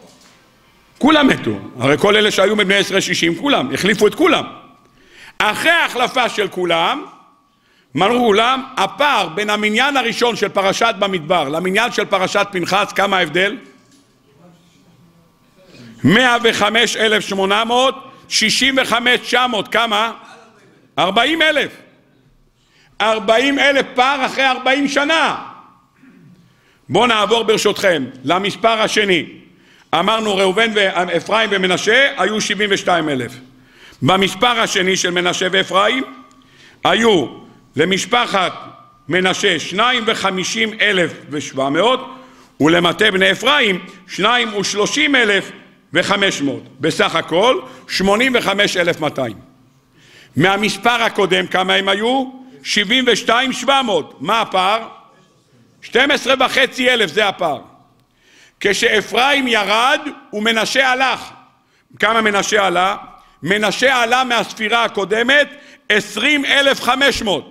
A: כולם מתו. הרי כל אלה שהיו מבני עשרה שישים, כולם, החליפו את כולם. אחרי ההחלפה של כולם, אמרו אולם, הפער בין המניין הראשון של פרשת במדבר למניין של פרשת פנחס, כמה ההבדל? מאה וחמש אלף שמונה מאות, שישים וחמש תשע מאות, כמה? ארבעים אלף. ארבעים אלף פער אחרי ארבעים שנה. בואו נעבור ברשותכם למספר השני. אמרנו ראובן ואפרים ומנשה היו שבעים ושתיים אלף. במספר השני של מנשה ואפרים היו למשפחת מנשה שניים וחמישים אלף ושבע מאות ולמטה בני אפרים שניים ושלושים אלף וחמש מאות. בסך הכל שמונים וחמש אלף מאתיים. מהמספר הקודם כמה הם היו? שבעים ושתיים אלף שבע מאות. מה הפער? שתים עשרה וחצי אלף, זה הפער. כשאפרים ירד ומנשה הלך. כמה מנשה עלה? מנשה עלה מהספירה הקודמת עשרים אלף וחמש מאות.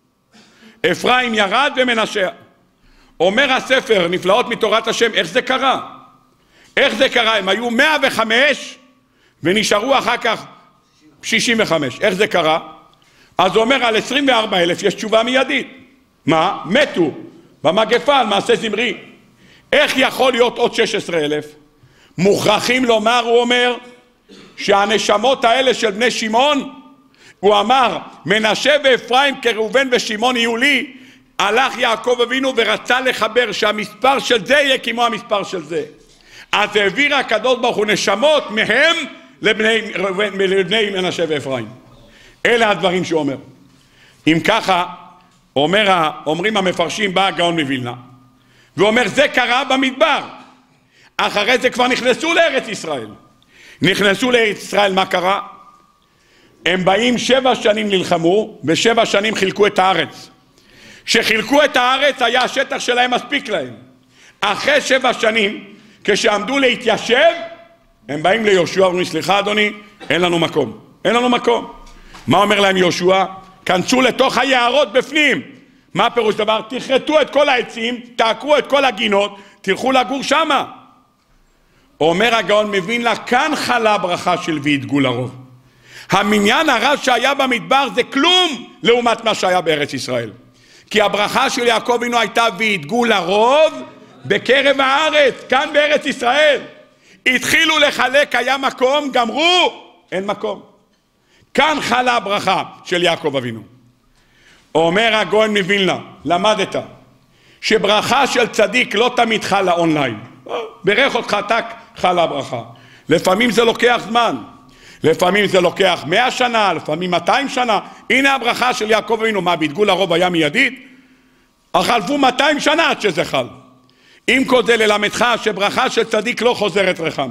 A: אפרים ירד ומנשה. אומר הספר נפלאות מתורת השם, איך זה קרה? איך זה קרה? הם היו מאה וחמש ונשארו אחר כך שישים וחמש. איך זה קרה? אז הוא אומר על עשרים וארבעה אלף יש תשובה מיידית. מה? מתו במגפה על מעשה זמרי. איך יכול להיות עוד שש עשרה אלף? מוכרחים לומר, הוא אומר, שהנשמות האלה של בני שמעון, הוא אמר, מנשה ואפרים כראובן ושמעון יהיו לי, הלך יעקב אבינו ורצה לחבר שהמספר של זה יהיה כמו המספר של זה. אז העביר הקדוש ברוך הוא נשמות מהם לבני, לבני מנשה ואפרים. אלה הדברים שהוא אומר. אם ככה, אומר, אומרים המפרשים, בא הגאון מווילנה, ואומר זה קרה במדבר. אחרי זה כבר נכנסו לארץ ישראל. נכנסו לארץ ישראל, מה קרה? הם באים שבע שנים נלחמו, ושבע שנים חילקו את הארץ. שחילקו את הארץ היה השטח שלהם מספיק להם. אחרי שבע שנים, כשעמדו להתיישב, הם באים ליהושע, אומרים סליחה אדוני, אין לנו מקום. אין לנו מקום. מה אומר להם יהושע? כנסו לתוך היערות בפנים. מה פירוש דבר? תכרתו את כל העצים, תעקרו את כל הגינות, תלכו לגור שמה. אומר הגאון מבין לה, כאן חלה ברכה של וידגו לרוב. המניין הרב שהיה במדבר זה כלום לעומת מה שהיה בארץ ישראל. כי הברכה של יעקב אבינו הייתה וידגו לרוב בקרב הארץ, כאן בארץ ישראל. התחילו לחלק, היה מקום, גמרו, אין מקום. כאן חלה הברכה של יעקב אבינו. אומר הגאון מווילנה, למדת שברכה של צדיק לא תמיד חלה אונליין. ברך אותך תק חלה הברכה. לפעמים זה לוקח זמן. לפעמים זה לוקח מאה שנה, לפעמים מאתיים שנה. הנה הברכה של יעקב אבינו. מה, וידגו לרוב היה מיידית? חלפו מאתיים שנה עד שזה חל. עם כל זה ללמדך שברכה של צדיק לא חוזרת רחם.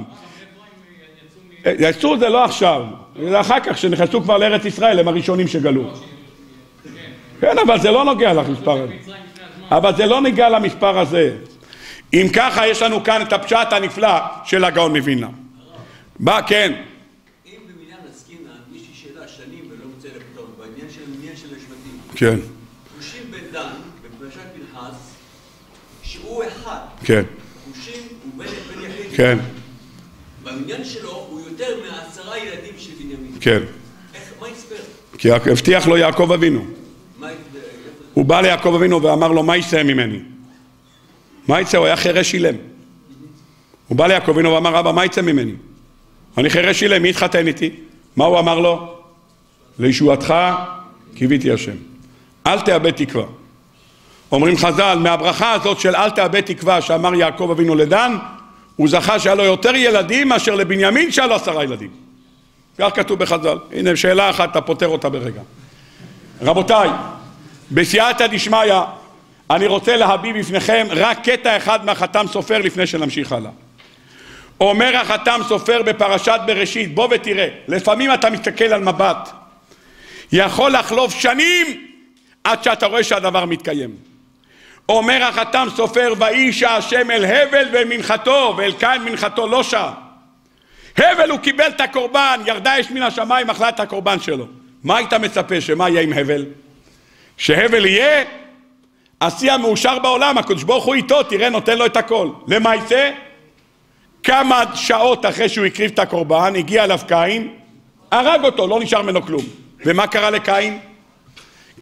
A: יצאו זה לא עכשיו, זה אחר כך שנכנסו כבר לארץ ישראל, הם הראשונים שגלו. כן, אבל זה לא נוגע למספר הזה. אבל זה לא נוגע למספר הזה. אם ככה יש לנו כאן את הפשט הנפלא של הגאון מווילנה. בא, כן.
C: אם במניין עסקינן, יש לי שאלה שנים ולא רוצה לפתור, בעניין של המניין של השבטים.
A: כן.
C: חושים בן דן, בפרשת פנחס, שהוא אחד.
A: כן.
C: חושים הוא בן בן יחיד.
A: כן.
C: במניין שלו הוא יותר מעשרה ילדים של בנימין.
A: כן.
C: איך, מה יספר?
A: כי הבטיח לו יעקב אבינו.
C: מה יספר?
A: הוא בא ליעקב אבינו ואמר לו, מה יצא ממני? מה יצא? הוא היה חירש אילם. הוא בא ליעקב אבינו ואמר, אבא, מה יצא ממני? אני חירש אילם, מי התחתן איתי? מה הוא אמר לו? לישועתך קיוויתי השם. אל תאבד תקווה. אומרים חז"ל, מהברכה הזאת של אל תאבד תקווה שאמר יעקב אבינו לדן, הוא זכה שהיה לו יותר ילדים מאשר לבנימין שהיה לו עשרה ילדים. כך כתוב בחז"ל. הנה שאלה אחת, אתה פותר אותה ברגע. רבותיי, בסייעתא דשמיא, אני רוצה להביא בפניכם רק קטע אחד מהחתם סופר לפני שנמשיך הלאה. אומר החתם סופר בפרשת בראשית, בוא ותראה, לפעמים אתה מסתכל על מבט, יכול לחלוף שנים עד שאתה רואה שהדבר מתקיים. אומר החתם סופר, ואיש השם אל הבל ואל מנחתו, ואל קין מנחתו לא שעה. הבל הוא קיבל את הקורבן, ירדה אש מן השמיים, אכלה את הקורבן שלו. מה היית מצפה? שמה יהיה עם הבל? שהבל יהיה עשייה מאושר בעולם, הקדוש ברוך הוא איתו, תראה נותן לו את הכל. למה יצא? כמה שעות אחרי שהוא הקריב את הקורבן, הגיע אליו קין, הרג אותו, לא נשאר ממנו כלום. ומה קרה לקין?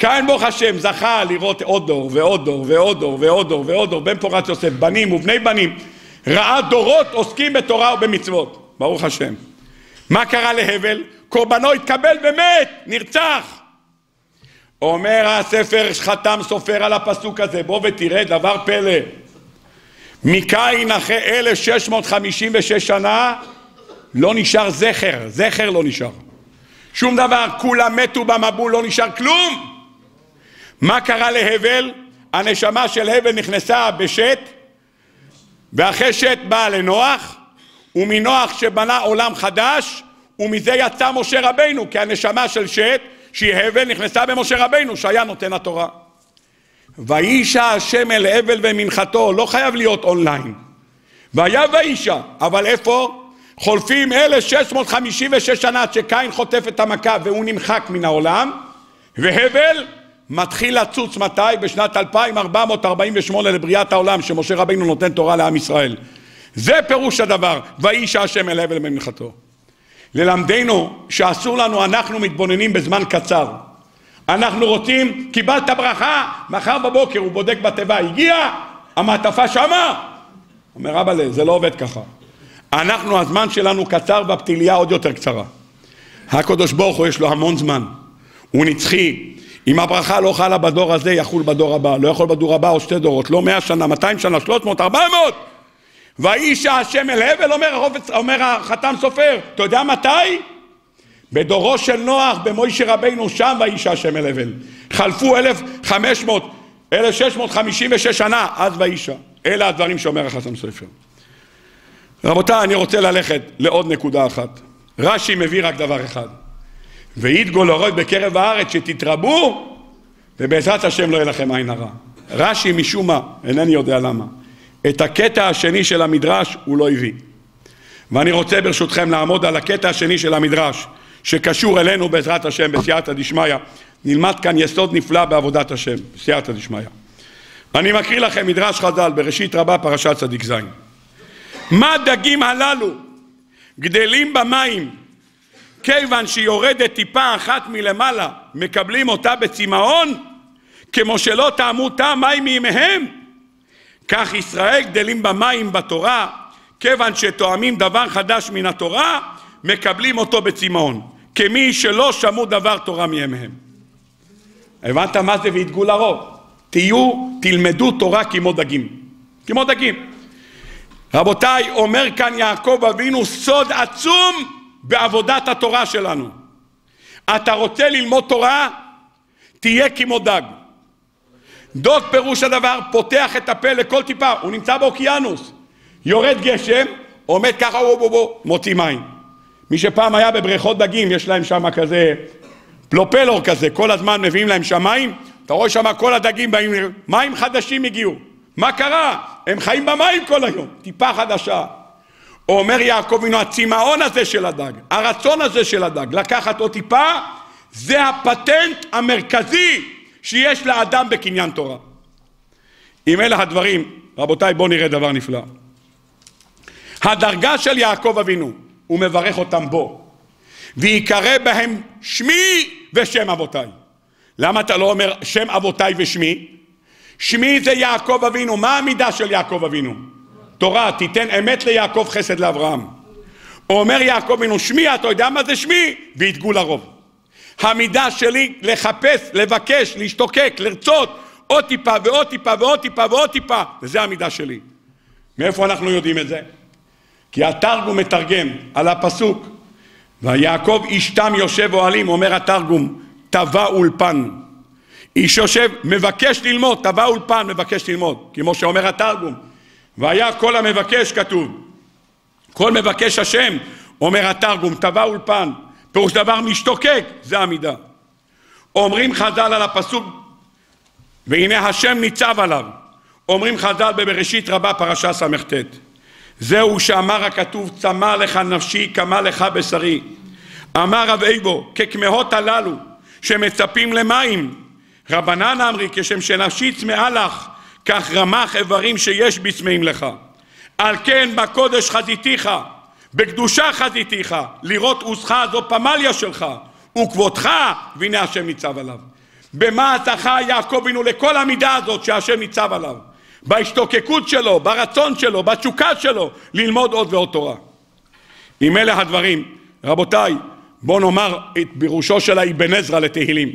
A: קין ברוך השם זכה לראות עוד דור ועוד דור ועוד דור ועוד דור ועוד דור, בן פורת יוסף, בנים ובני בנים, ראה דורות עוסקים בתורה ובמצוות, ברוך השם. מה קרה להבל? קורבנו התקבל ומת, נרצח. אומר הספר חתם סופר על הפסוק הזה, בוא ותראה דבר פלא. מקין אחרי אלף שש מאות חמישים ושש שנה לא נשאר זכר, זכר לא נשאר. שום דבר, כולם מתו במבול, לא נשאר כלום. מה קרה להבל? הנשמה של הבל נכנסה בשת, ואחרי שת באה לנוח, ומנוח שבנה עולם חדש, ומזה יצא משה רבינו, כי הנשמה של שת, שהיא הבל, נכנסה במשה רבינו, שהיה נותן התורה. וישע השם אל הבל ומנחתו, לא חייב להיות אונליין. והיה וישע, אבל איפה? חולפים אלף שש מאות חמישים ושש שנה שקין חוטף את המכה והוא נמחק מן העולם, והבל מתחיל לצוץ מתי? בשנת אלפיים ארבע מאות ארבעים ושמונה לבריאת העולם, שמשה רבינו נותן תורה לעם ישראל. זה פירוש הדבר, וישע השם אל הבל ומנחתו. ללמדנו שאסור לנו, אנחנו מתבוננים בזמן קצר. אנחנו רוצים, קיבלת ברכה, מחר בבוקר הוא בודק בתיבה, הגיע, המעטפה שמה. אומר רבא, זה לא עובד ככה. אנחנו, הזמן שלנו קצר והפתיליה עוד יותר קצרה. הקדוש ברוך הוא יש לו המון זמן, הוא נצחי. אם הברכה לא חלה בדור הזה, יחול בדור הבא, לא יכול בדור הבא עוד שתי דורות, לא מאה שנה, מאתיים שנה, שלוש מאות, ארבע מאות. וישע השם אל הבל, אומר, אומר החתם סופר, אתה יודע מתי? בדורו של נוח, במוישה רבינו, שם וישע השם אל הבל. חלפו אלף שש מאות חמישים ושש שנה, אז וישע. אלה הדברים שאומר החתם סופר. רבותיי, אני רוצה ללכת לעוד נקודה אחת. רש"י מביא רק דבר אחד. ויתגול אורות בקרב הארץ שתתרבו, ובעזרת השם לא יהיה לכם עין הרע. רש"י משום מה, אינני יודע למה, את הקטע השני של המדרש הוא לא הביא. ואני רוצה ברשותכם לעמוד על הקטע השני של המדרש, שקשור אלינו בעזרת השם בסייעתא דשמיא. נלמד כאן יסוד נפלא בעבודת השם, בסייעתא דשמיא. אני מקריא לכם מדרש חז"ל בראשית רבה פרשת צדיק ז'. מה דגים הללו גדלים במים, כיוון שיורדת טיפה אחת מלמעלה, מקבלים אותה בצמאון, כמו שלא טעמו טעם מים מימיהם. כך ישראל גדלים במים בתורה, כיוון שתואמים דבר חדש מן התורה, מקבלים אותו בצמאון, כמי שלא שמעו דבר תורה מימיהם. הבנת מה זה ויתגול הרוב? תהיו, תלמדו תורה כמו דגים, כמו דגים. רבותיי, אומר כאן יעקב אבינו סוד עצום בעבודת התורה שלנו. אתה רוצה ללמוד תורה? תהיה כמו דג. דג פירוש הדבר, פותח את הפה לכל טיפה, הוא נמצא באוקיינוס. יורד גשם, עומד ככה, בוא בוא בוא, מוציא מים. מי שפעם היה בבריכות דגים, יש להם שם כזה, פלופלור כזה, כל הזמן מביאים להם שם מים, אתה רואה שם כל הדגים באים, מים חדשים הגיעו. מה קרה? הם חיים במים כל היום, טיפה חדשה. אומר יעקב אבינו, הצמאון הזה של הדג, הרצון הזה של הדג, לקחת עוד טיפה, זה הפטנט המרכזי שיש לאדם בקניין תורה. עם אלה הדברים, רבותיי, בואו נראה דבר נפלא. הדרגה של יעקב אבינו, הוא מברך אותם בו, ויקרא בהם שמי ושם אבותיי. למה אתה לא אומר שם אבותיי ושמי? שמי זה יעקב אבינו. מה המידה של יעקב אבינו? תורה, תיתן אמת ליעקב, חסד לאברהם. אומר יעקב אבינו, שמי, אתה יודע מה זה שמי? ויתגול הרוב. המידה שלי לחפש, לבקש, להשתוקק, לרצות עוד טיפה ועוד טיפה ועוד טיפה ועוד טיפה, וזה המידה שלי. מאיפה אנחנו יודעים את זה? כי התרגום מתרגם על הפסוק, ויעקב איש תם יושב אוהלים, אומר התרגום, טבע אולפן. איש יושב, מבקש ללמוד, טבע אולפן, מבקש ללמוד, כמו שאומר התרגום. והיה כל המבקש, כתוב, כל מבקש השם, אומר התרגום, טבע אולפן, פירוש דבר משתוקק, זה המידה. אומרים חז"ל על הפסוק, והנה השם ניצב עליו. אומרים חז"ל בבראשית רבה פרשה ס"ט. זהו שאמר הכתוב, צמא לך נפשי, קמה לך בשרי. אמר רב איבו, ככמהות הללו, שמצפים למים. רבנן אמרי, כשם שנפשי צמאה לך, כך רמח איברים שיש בצמאים לך. על כן בקודש חזיתיך, בקדושה חזיתיך, לראות עוזך זו פמליה שלך, וכבודך, והנה השם ניצב עליו. במה זכה יעקב אבינו לכל המידה הזאת שהשם ניצב עליו? בהשתוקקות שלו, ברצון שלו, בתשוקה שלו, ללמוד עוד ועוד תורה. עם אלה הדברים, רבותיי, בואו נאמר את בירושו של האבן עזרא לתהילים.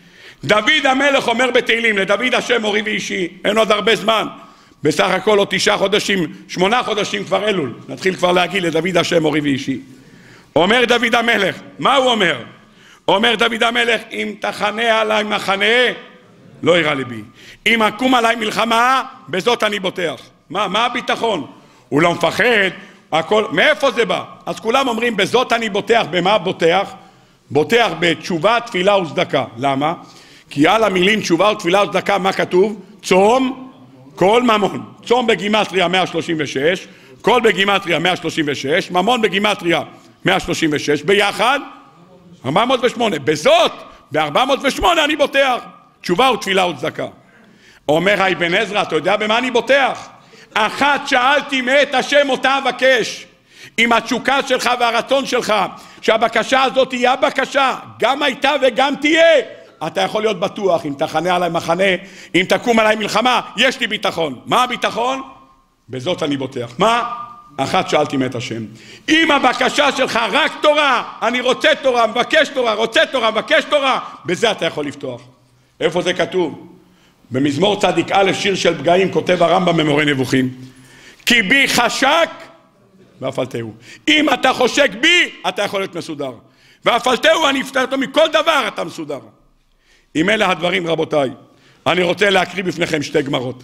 A: דוד המלך אומר בתהילים, לדוד השם אורי ואישי, אין עוד הרבה זמן, בסך הכל עוד תשעה חודשים, שמונה חודשים כבר אלול, נתחיל כבר להגיד לדוד השם אורי ואישי. אומר דוד המלך, מה הוא אומר? אומר דוד המלך, אם תחנה עליי מחנה, לא ירא ליבי. אם אקום עליי מלחמה, בזאת אני בוטח. מה, מה הביטחון? הוא לא מפחד, הכל, מאיפה זה בא? אז כולם אומרים, בזאת אני בוטח. במה בוטח? בוטח בתשובה, תפילה וצדקה. למה? כי על המילים תשובה ותפילה וצדקה, מה כתוב? צום כל ממון. צום בגימטריה מאה שלושים ושש, כל בגימטריה מאה שלושים ושש, ממון בגימטריה מאה שלושים ושש, ביחד ארבע מאות ושמונה. בזאת, ב-ארבע מאות ושמונה אני בוטח. תשובה ותפילה וצדקה. אומר האבן עזרא, אתה יודע במה אני בוטח? אחת שאלתי מאת השם אותה אבקש. עם התשוקה שלך והרצון שלך, שהבקשה הזאת תהיה בקשה, גם הייתה וגם תהיה. אתה יכול להיות בטוח, אם תחנה עליי מחנה, אם תקום עליי מלחמה, יש לי ביטחון. מה הביטחון? בזאת אני בוטח. מה? אחת שאלתי מאת השם. אם הבקשה שלך רק תורה, אני רוצה תורה, מבקש תורה, רוצה תורה, מבקש תורה, בזה אתה יכול לפתוח. איפה זה כתוב? במזמור צדיק א', שיר של פגעים, כותב הרמב"ם במורה נבוכים, כי בי חשק ואפלתהו. אם אתה חושק בי, אתה יכול להיות מסודר. ואפלתהו, אני אפטר אותו מכל דבר, אתה מסודר. עם אלה הדברים, רבותיי, אני רוצה להקריא בפניכם שתי גמרות.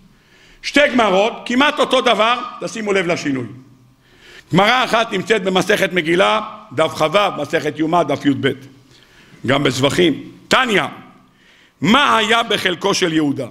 A: שתי גמרות, כמעט אותו דבר, תשימו לב לשינוי. גמרה אחת נמצאת במסכת מגילה, דף חווה, מסכת יומא, דף י"ב. גם בזבחים. תניא, מה היה בחלקו של יהודה?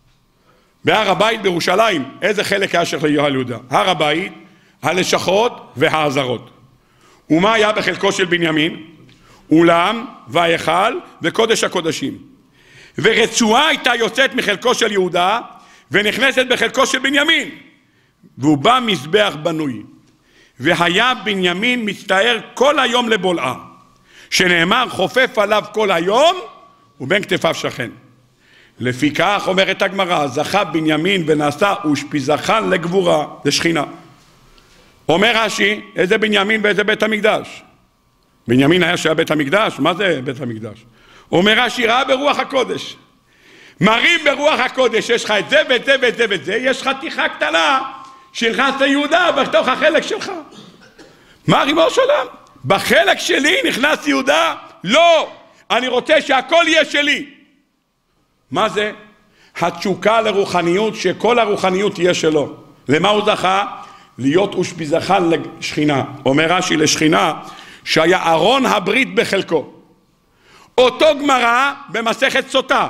A: בהר הבית בירושלים, איזה חלק היה של יהודה? הר הבית, הלשכות והעזרות. ומה היה בחלקו של בנימין? אולם והיכל וקודש הקודשים. ורצועה הייתה יוצאת מחלקו של יהודה ונכנסת בחלקו של בנימין. והוא בא מזבח בנוי. והיה בנימין מצטער כל היום לבולעה, שנאמר חופף עליו כל היום ובין כתפיו שכן. לפיכך אומרת הגמרא, זכה בנימין ונעשה ושפיזכן לגבורה, לשכינה. אומר רש"י, איזה בנימין ואיזה בית המקדש? בנימין היה שהיה בית המקדש, מה זה בית המקדש? אומר רש"י, ראה ברוח הקודש. מרים ברוח הקודש, יש לך את זה ואת זה ואת זה ואת זה, יש חתיכה קטנה שנכנסת יהודה בתוך החלק שלך. מה ריבונו של עולם? בחלק שלי נכנס יהודה? לא, אני רוצה שהכל יהיה שלי. מה זה? התשוקה לרוחניות, שכל הרוחניות תהיה שלו. למה הוא זכה? להיות ושפיזכן לשכינה. אומר רש"י לשכינה שהיה ארון הברית בחלקו. אותו גמרא במסכת סוטה.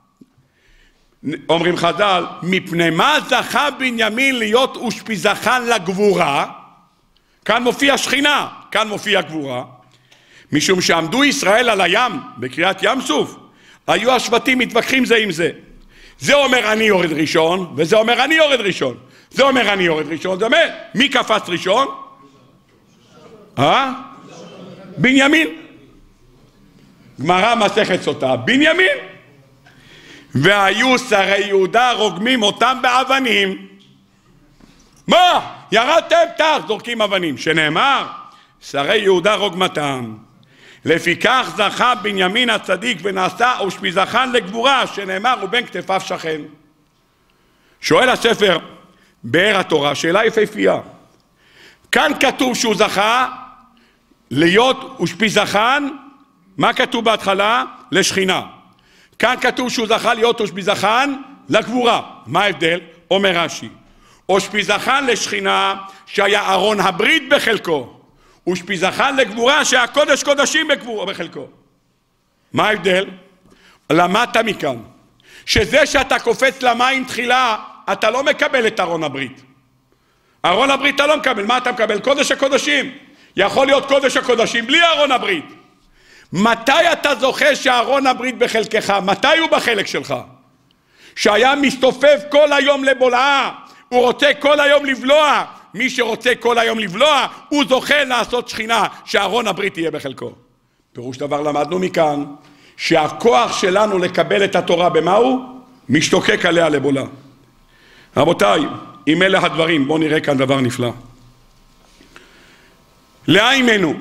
A: אומרים חז"ל, מפני מה זכה בנימין להיות ושפיזכן לגבורה? כאן מופיע שכינה, כאן מופיע גבורה. משום שעמדו ישראל על הים, בקריאת ים סוף, היו השבטים מתווכחים זה עם זה. זה אומר אני יורד ראשון, וזה אומר אני יורד ראשון. זה אומר אני יורד ראשון, זה אומר, מי קפץ ראשון? אה? בנימין. גמרא מסכת סוטה, בנימין. והיו שרי יהודה רוגמים אותם באבנים. מה? ירדתם תח, זורקים אבנים. שנאמר, שרי יהודה רוגמתם. לפיכך זכה בנימין הצדיק ונעשה ושפיזכן לגבורה, שנאמר ובין כתפיו שכן. שואל הספר באר התורה, שאלה יפהפייה. כאן כתוב שהוא זכה להיות ושפיזכן, מה כתוב בהתחלה? לשכינה. כאן כתוב שהוא זכה להיות ושפיזכן לגבורה. מה ההבדל? אומר רש"י, ושפיזכן לשכינה שהיה ארון הברית בחלקו, ושפיזכן לגבורה שהקודש קודשים בחלקו. מה ההבדל? למדת מכאן שזה שאתה קופץ למים תחילה, אתה לא מקבל את ארון הברית. ארון הברית אתה לא מקבל. מה אתה מקבל? קודש הקודשים. יכול להיות קודש הקודשים בלי ארון הברית. מתי אתה זוכה שארון הברית בחלקך? מתי הוא בחלק שלך? שהיה מסתופף כל היום לבולעה, הוא רוצה כל היום לבלוע. מי שרוצה כל היום לבלוע, הוא זוכה לעשות שכינה, שארון הברית יהיה בחלקו. פירוש דבר למדנו מכאן, שהכוח שלנו לקבל את התורה במה הוא? משתוקק עליה לבולה. רבותיי, אם אלה הדברים, בואו נראה כאן דבר נפלא. לאיימנו,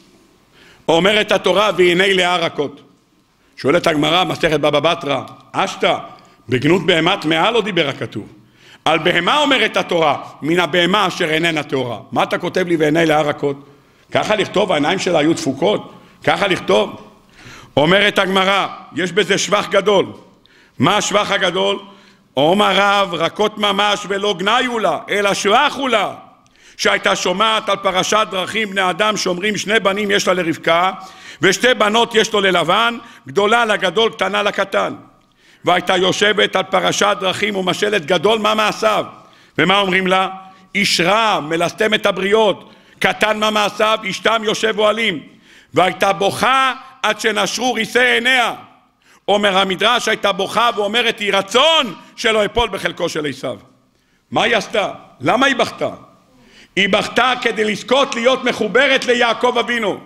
A: אומרת התורה, והנה לאה רכות. שואלת הגמרא, מסכת בבא בתרא, אשתא, בגנות בהמת מעל לא דיבר הכתוב. על בהמה אומרת התורה, מן הבהמה אשר איננה טהורה. מה אתה כותב לי והנה לאה רכות? ככה לכתוב, העיניים שלה היו דפוקות? ככה לכתוב? אומרת הגמרא, יש בזה שבח גדול. מה השבח הגדול? אומר רב, רכות ממש ולא גנאיו לה, אלא שבחו לה. שהייתה שומעת על פרשת דרכים בני אדם שאומרים שני בנים יש לה לרבקה, ושתי בנות יש לו ללבן, גדולה לגדול, קטנה לקטן. והייתה יושבת על פרשת דרכים ומשלת גדול מה מעשיו. ומה אומרים לה? איש רע, מלסתם את הבריות, קטן מה מעשיו, אשתם יושב אוהלים. והייתה בוכה עד שנשרו ריסי עיניה. אומר המדרש, הייתה בוכה ואומרת, היא רצון שלא יפול בחלקו של עשיו. מה היא עשתה? למה היא בכתה? היא בכתה כדי לזכות להיות מחוברת ליעקב אבינו.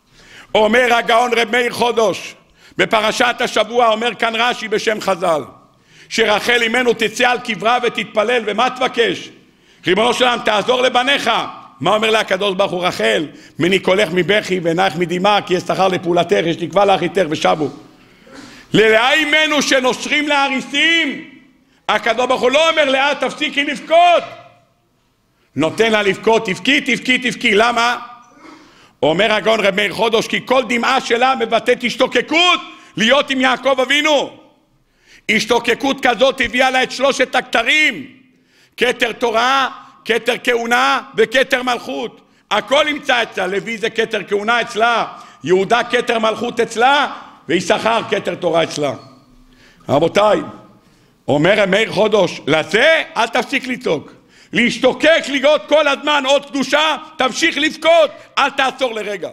A: אומר הגאון רב מאיר חודש, בפרשת השבוע אומר כאן רש"י בשם חז"ל, שרחל אימנו תצא על קברה ותתפלל, ומה תבקש? ריבונו של עולם, תעזור לבניך. מה אומר לה הקדוש ברוך הוא? רחל, מני קולך מבכי ועינייך מדמעה, כי יש שכר לפעולתך, יש תקווה לאחיתך ושבו. ללאה אימנו שנושרים להריסים, הקדוש ברוך הוא לא אומר לאה תפסיקי לבכות, נותן לה לבכות, תבכי, תבכי, תבכי. למה? אומר הגאון רב מאיר חודש, כי כל דמעה שלה מבטאת השתוקקות להיות עם יעקב אבינו. השתוקקות כזאת הביאה לה את שלושת הכתרים, כתר תורה, כתר כהונה וכתר מלכות. הכל נמצא אצלה. לוי זה כתר כהונה אצלה, יהודה כתר מלכות אצלה, ויששכר כתר תורה אצלה. רבותיי, אומר מאיר חודש, לזה אל תפסיק לצעוק. להשתוקק, לגאות כל הזמן עוד קדושה, תמשיך לבכות, אל תעצור לרגע.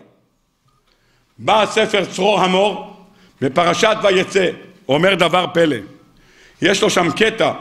A: בא הספר צרור המור בפרשת ויצא, אומר דבר פלא. יש לו שם קטע,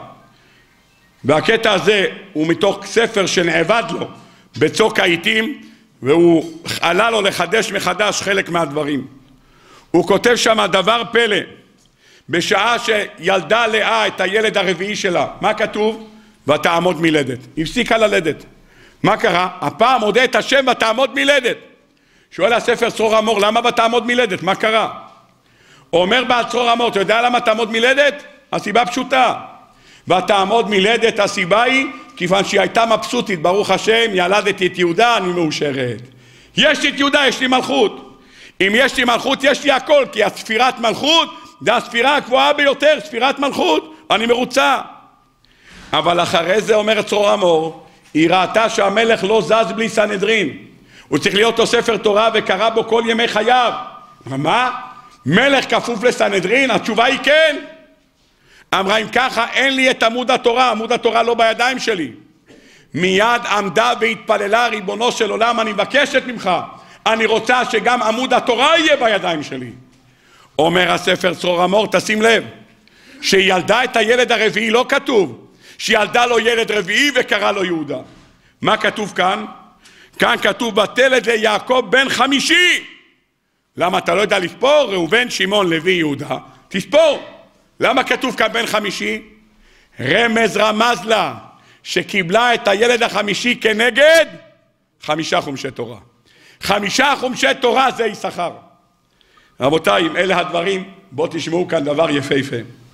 A: והקטע הזה הוא מתוך ספר שנעבד לו בצוק העיתים, והוא עלה לו לחדש מחדש חלק מהדברים. הוא כותב שם דבר פלא, בשעה שילדה לאה את הילד הרביעי שלה. מה כתוב? ותעמוד מלדת. הפסיקה ללדת. מה קרה? הפעם הודה את השם ותעמוד מלדת. שואל הספר צרור המור, למה ותעמוד מלדת? מה קרה? אומר בעל צרור המור, אתה יודע למה תעמוד מלדת? הסיבה פשוטה. ותעמוד מלדת, הסיבה היא כיוון שהיא הייתה מבסוטית, ברוך השם, ילדתי את יהודה, אני מאושרת. יש לי את יהודה, יש לי מלכות. אם יש לי מלכות, יש לי הכל, כי הספירת מלכות זה הספירה הגבוהה ביותר, ספירת מלכות, אני מרוצה. אבל אחרי זה אומר צרור המור, היא ראתה שהמלך לא זז בלי סנהדרין. הוא צריך להיות לו ספר תורה וקרא בו כל ימי חייו. מה? מלך כפוף לסנהדרין? התשובה היא כן. אמרה, אם ככה אין לי את עמוד התורה, עמוד התורה לא בידיים שלי. מיד עמדה והתפללה, ריבונו של עולם, אני מבקשת ממך, אני רוצה שגם עמוד התורה יהיה בידיים שלי. אומר הספר צרור המור, תשים לב, שילדה את הילד הרביעי לא כתוב, שילדה לו ילד רביעי וקרא לו יהודה. מה כתוב כאן? כאן כתוב בתלד ליעקב בן חמישי. למה אתה לא יודע לספור? ראובן, שמעון, לוי, יהודה. תספור. למה כתוב כאן בן חמישי? רמז רמז לה שקיבלה את הילד החמישי כנגד חמישה חומשי תורה. חמישה חומשי תורה זה יששכר. רבותיי, אם אלה הדברים, בואו תשמעו כאן דבר יפהפה.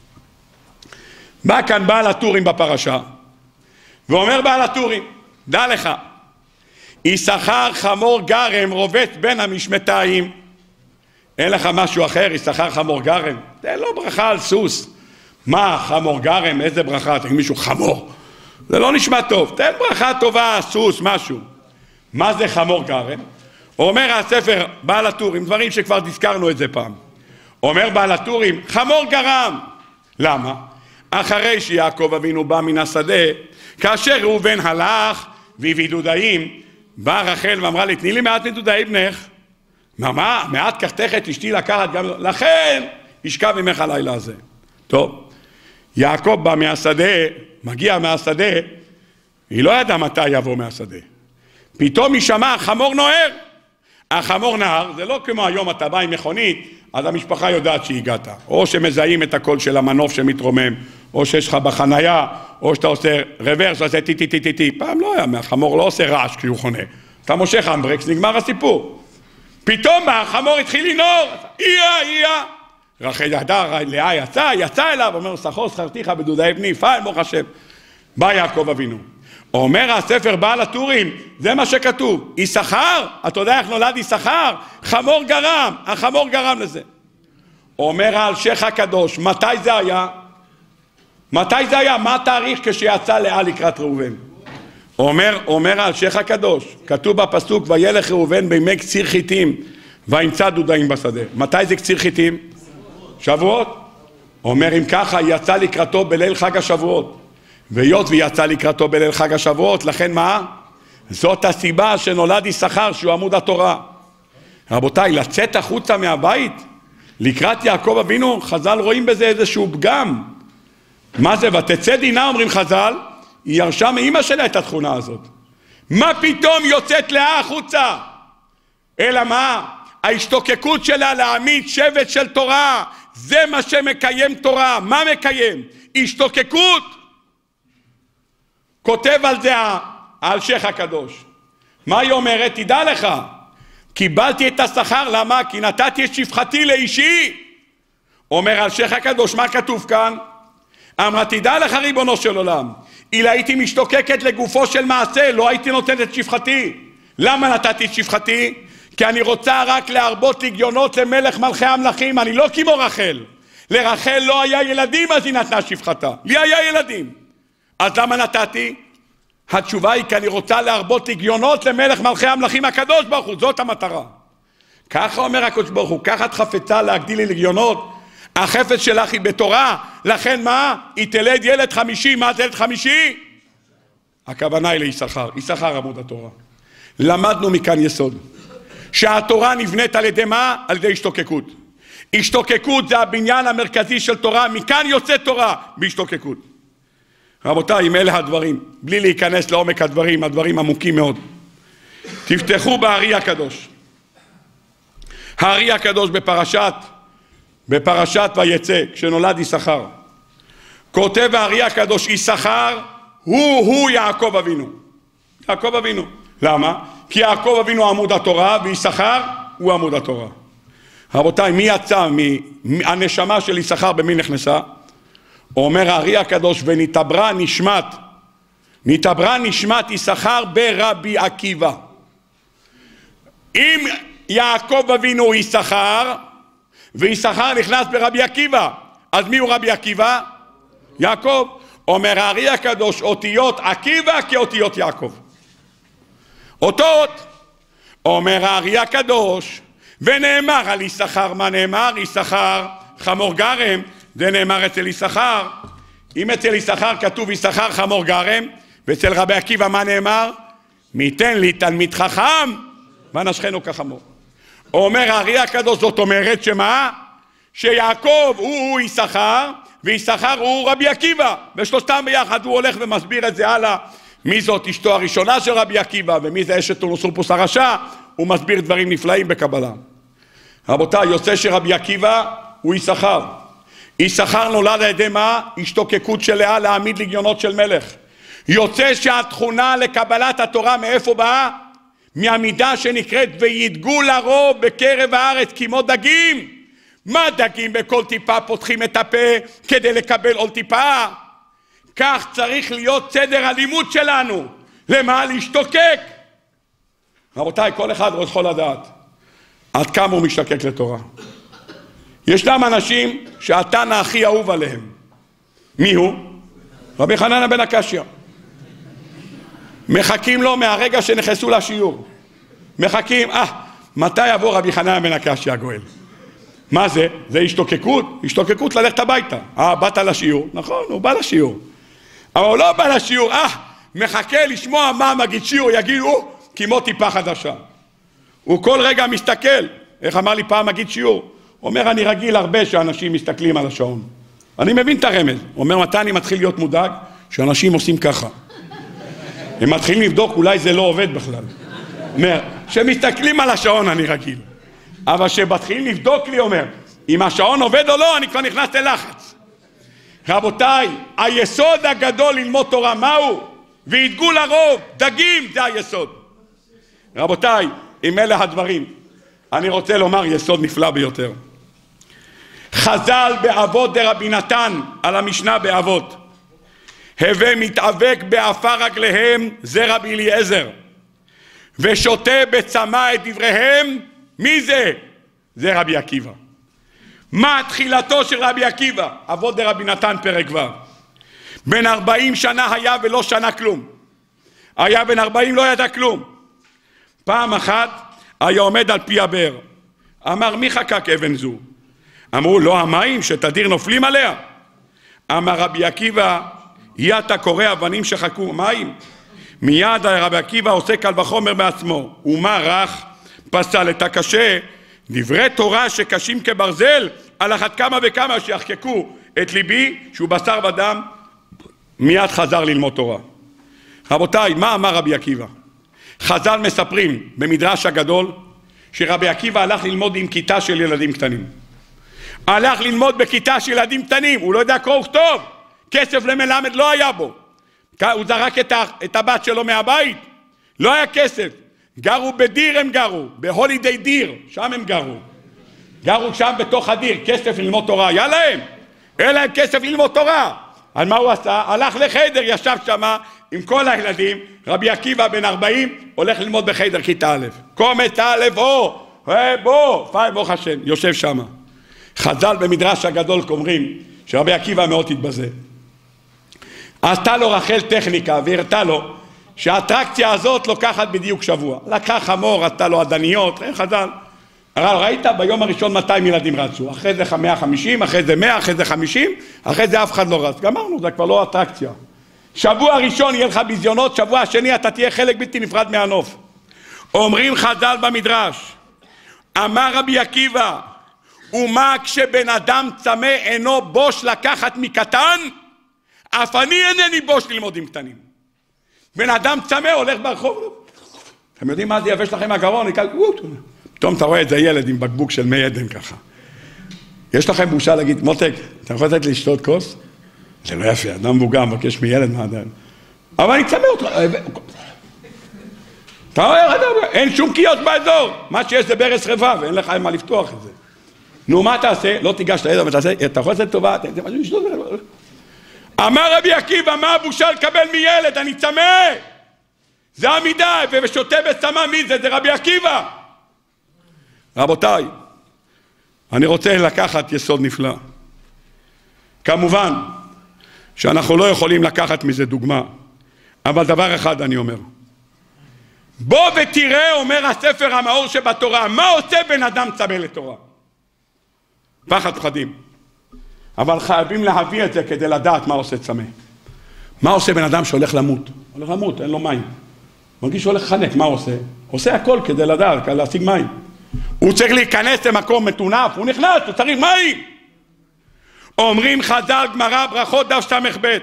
A: בא כאן בעל הטורים בפרשה, ואומר בעל הטורים, דע לך, יששכר חמור גרם רובץ בין המשמטיים. אין לך משהו אחר, יששכר חמור גרם? תן לו ברכה על סוס. מה חמור גרם? איזה ברכה? תגיד מישהו חמור. זה לא נשמע טוב. תן ברכה טובה, סוס, משהו. מה זה חמור גרם? אומר הספר בעל הטורים, דברים שכבר דזכרנו את זה פעם. אומר בעל הטורים, חמור גרם. למה? אחרי שיעקב אבינו בא מן השדה, כאשר ראובן הלך והביא דודאים, באה רחל ואמרה לי, תני לי מעט מדודאי בנך. מה, מה? מעט קחתך את אשתי לקחת גם... לכן ישכב ממך הלילה הזה. טוב, יעקב בא מהשדה, מגיע מהשדה, היא לא ידעה מתי יבוא מהשדה. פתאום היא שמעה חמור נוער. החמור נהר, זה לא כמו היום אתה בא עם מכונית, אז המשפחה יודעת שהגעת. או שמזהים את הקול של המנוף שמתרומם, או שיש לך בחנייה, או שאתה עושה רוורס, עושה טי טי טי טי טי. פעם לא היה, החמור לא עושה רעש כשהוא חונה. אתה מושך אמברקס, נגמר הסיפור. פתאום החמור התחיל לנור, איה, איה. רחל ידע, לאה יצא, יצא אליו, אומר, שכור שכרתיך בדודי בני, פעל ברוך השם. בא יעקב אבינו. אומר הספר בעל הטורים, זה מה שכתוב, יששכר, אתה יודע איך נולד יששכר? חמור גרם, החמור גרם לזה. אומר האלשיך הקדוש, מתי זה היה? מתי זה היה? מה התאריך כשיצא לאה לקראת ראובן? אומר, אומר האלשיך הקדוש, כתוב בפסוק, וילך ראובן בימי קציר חיטים, וימצא דודאים בשדה. מתי זה קציר חיטים? שבועות. אומר אם ככה, יצא לקראתו בליל חג השבועות. והיות ויצא לקראתו בליל חג השבועות, לכן מה? זאת הסיבה שנולד יששכר שהוא עמוד התורה. רבותיי, לצאת החוצה מהבית, לקראת יעקב אבינו, חז"ל רואים בזה איזשהו פגם. מה זה? ותצא דינה, אומרים חז"ל, היא ירשה מאמא שלה את התכונה הזאת. מה פתאום יוצאת לאה החוצה? אלא מה? ההשתוקקות שלה להעמיד שבט של תורה, זה מה שמקיים תורה. מה מקיים? השתוקקות. כותב על זה האלשיך הקדוש. מה היא אומרת? תדע לך, קיבלתי את השכר, למה? כי נתתי את שפחתי לאישי. אומר האלשיך הקדוש, מה כתוב כאן? אמרה, תדע לך ריבונו של עולם, אילו הייתי משתוקקת לגופו של מעשה, לא הייתי נותנת את שפחתי. למה נתתי את שפחתי? כי אני רוצה רק להרבות לגיונות למלך מלכי המלכים, אני לא כמו רחל. לרחל לא היה ילדים, אז היא נתנה שפחתה. לי היה ילדים. אז למה נתתי? התשובה היא כי אני רוצה להרבות לגיונות למלך מלכי המלכים הקדוש ברוך הוא, זאת המטרה. ככה אומר הקדוש ברוך הוא, ככה את חפצה להגדיל לי לגיונות, החפץ שלך היא בתורה, לכן מה? היא תלד ילד חמישי, מה זה ילד חמישי? הכוונה היא ליששכר, יששכר עמוד התורה. למדנו מכאן יסוד, שהתורה נבנית על ידי מה? על ידי השתוקקות. השתוקקות זה הבניין המרכזי של תורה, מכאן יוצא תורה בהשתוקקות. רבותיי, אם אלה הדברים, בלי להיכנס לעומק הדברים, הדברים עמוקים מאוד. תפתחו בארי הקדוש. הארי הקדוש בפרשת, בפרשת ויצא, כשנולד יששכר. כותב הארי הקדוש, יששכר הוא הוא יעקב אבינו. יעקב אבינו. למה? כי יעקב אבינו עמוד התורה, ויששכר הוא עמוד התורה. רבותיי, מי יצא, מי, הנשמה של יששכר במי נכנסה? אומר הארי הקדוש, ונתעברה נשמת, נתעברה נשמת יששכר ברבי עקיבא. אם יעקב אבינו הוא יששכר, ויששכר נכנס ברבי עקיבא, אז מי הוא רבי עקיבא? יעקב. אומר הארי הקדוש, אותיות עקיבא כאותיות יעקב. אותות. אומר הארי הקדוש, ונאמר על יששכר, מה נאמר? יששכר חמור גרם, זה נאמר אצל יששכר. אם אצל יששכר כתוב יששכר חמור גרם, ואצל רבי עקיבא מה נאמר? מיתן לי תלמיד חכם ונשכנו כחמור. אומר הארי הקדוש, זאת אומרת שמה? שיעקב הוא יששכר, ויששכר הוא רבי עקיבא, ושלושתם ביחד. הוא הולך ומסביר את זה הלאה, מי זאת אשתו הראשונה של רבי עקיבא, ומי זה אשת אורסופוס הרשע. הוא מסביר דברים נפלאים בקבלה. רבותיי, יוצא שרבי עקיבא הוא יששכר. יששכר נולד על ידי מה? השתוקקות של לאה להעמיד לגיונות של מלך. יוצא שהתכונה לקבלת התורה מאיפה באה? מהמידה שנקראת וידגו לרוב בקרב הארץ כמו דגים. מה דגים? בכל טיפה פותחים את הפה כדי לקבל עוד טיפה. כך צריך להיות סדר הלימוד שלנו. למה? להשתוקק. רבותיי, כל אחד יכול לדעת עד כמה הוא משתוקק לתורה. ישנם אנשים שהתנא הכי אהוב עליהם. מי הוא? רבי חנניה בן עקשיא. מחכים לו מהרגע שנכנסו לשיעור. מחכים, אה, מתי יבוא רבי חנניה בן עקשיא הגואל? מה זה? זה השתוקקות? השתוקקות ללכת הביתה. אה, באת לשיעור? נכון, הוא בא לשיעור. אבל הוא לא בא לשיעור, אה, מחכה לשמוע מה מגיד שיעור, יגידו, כמו טיפה חדשה. הוא כל רגע מסתכל, איך אמר לי פעם מגיד שיעור? הוא אומר, אני רגיל הרבה שאנשים מסתכלים על השעון. אני מבין את הרמז. הוא אומר, מתי אני מתחיל להיות מודאג? שאנשים עושים ככה. הם מתחילים לבדוק, אולי זה לא עובד בכלל. אומר, שמסתכלים על השעון אני רגיל. אבל כשמתחילים לבדוק לי אומר, אם השעון עובד או לא, אני כבר נכנס ללחץ. רבותיי, היסוד הגדול ללמוד תורה, מהו? וידגו לרוב, דגים זה היסוד. רבותיי, עם אלה הדברים, אני רוצה לומר יסוד נפלא ביותר. חז"ל באבות דרבי נתן, על המשנה באבות, הווה מתאבק באפר רגליהם, זה רבי אליעזר, ושותה בצמא את דבריהם, מי זה? זה רבי עקיבא. מה תחילתו של רבי עקיבא? אבות דרבי נתן פרק ו'. בן ארבעים שנה היה ולא שנה כלום. היה בן ארבעים לא ידע כלום. פעם אחת היה עומד על פי הבאר. אמר מי חקק אבן זו? אמרו לא המים שתדיר נופלים עליה. אמר רבי עקיבא יהיה אתה קורא אבנים שחקו מים? מיד רבי עקיבא עושה קל וחומר בעצמו. ומה רך? פסל את הקשה. דברי תורה שקשים כברזל, על אחת כמה וכמה שיחקקו את ליבי שהוא בשר ודם. מיד חזר ללמוד תורה. רבותיי, מה אמר רבי עקיבא? חז"ל מספרים במדרש הגדול שרבי עקיבא הלך ללמוד עם כיתה של ילדים קטנים. הלך ללמוד בכיתה של ילדים קטנים, הוא לא יודע קרוא וכתוב, כסף למלמד לא היה בו. הוא זרק את, את הבת שלו מהבית, לא היה כסף. גרו בדיר הם גרו, בהולידי דיר, שם הם גרו. גרו שם בתוך הדיר, כסף ללמוד תורה, היה להם? היה להם כסף ללמוד תורה. על מה הוא עשה? הלך לחדר, ישב שם עם כל הילדים, רבי עקיבא בן ארבעים, הולך ללמוד בחדר כיתה א', קומץ א' או, בוא, פי ברוך השם, יושב שם. חז"ל במדרש הגדול אומרים שרבי עקיבא מאוד התבזה. עשתה לו רחל טכניקה והראתה לו שהאטרקציה הזאת לוקחת בדיוק שבוע. לקח חמור, עשתה לו עדניות, חז"ל. ראית ביום הראשון מאתיים ילדים רצו, אחרי זה מאה וחמישים, אחרי זה מאה, אחרי זה חמישים, אחרי זה אף אחד לא רץ. גמרנו, זה כבר לא אטרקציה. שבוע ראשון יהיה לך ביזיונות, שבוע שני אתה תהיה חלק בלתי נפרד מהנוף. אומרים חז"ל במדרש, אמר רבי עקיבא, ומה כשבן אדם צמא אינו בוש לקחת מקטן, אף אני אינני בוש ללמוד עם קטנים. בן אדם צמא הולך ברחוב, אתם יודעים מה זה יבש לכם מהגרון? פתאום אתה רואה את זה ילד עם בקבוק של מי עדן ככה. יש לכם בושה להגיד, מותק, אתה יכול לתת לי לשתות כוס? זה לא יפה, אדם מבוגר מבקש מילד מהדן. אבל אני צמא אותך. אתה רואה, אין שום קיוסק באזור. מה שיש זה ברס רבע, ואין לך מה לפתוח את זה. נו, מה תעשה? לא תיגש לילד, ותעשה, אתה יכול לצאת טובה, אתה משהו לשתות. אמר רבי עקיבא, מה הבושה לקבל מילד? אני צמא. זה עמידה, ושותה בצמא מי זה? זה רבי עקיבא. רבותיי, אני רוצה לקחת יסוד נפלא. כמובן שאנחנו לא יכולים לקחת מזה דוגמה, אבל דבר אחד אני אומר. בוא ותראה, אומר הספר המאור שבתורה, מה עושה בן אדם צמא לתורה? פחד פחדים. אבל חייבים להביא את זה כדי לדעת מה עושה צמא. מה עושה בן אדם שהולך למות? הולך למות, אין לו מים. מרגיש שהוא הולך לחנק, מה עושה? עושה הכל כדי לדעת, כדי להשיג מים. הוא צריך להיכנס למקום מטונף, הוא נכנס, הוא צריך מים. אומרים חז"ל גמרא ברכות דף ס"ב.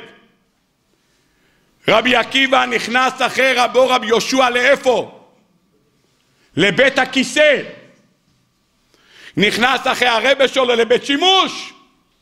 A: רבי עקיבא נכנס אחרי רבו רבי יהושע לאיפה? לבית הכיסא. נכנס אחרי הרבא שלו לבית שימוש.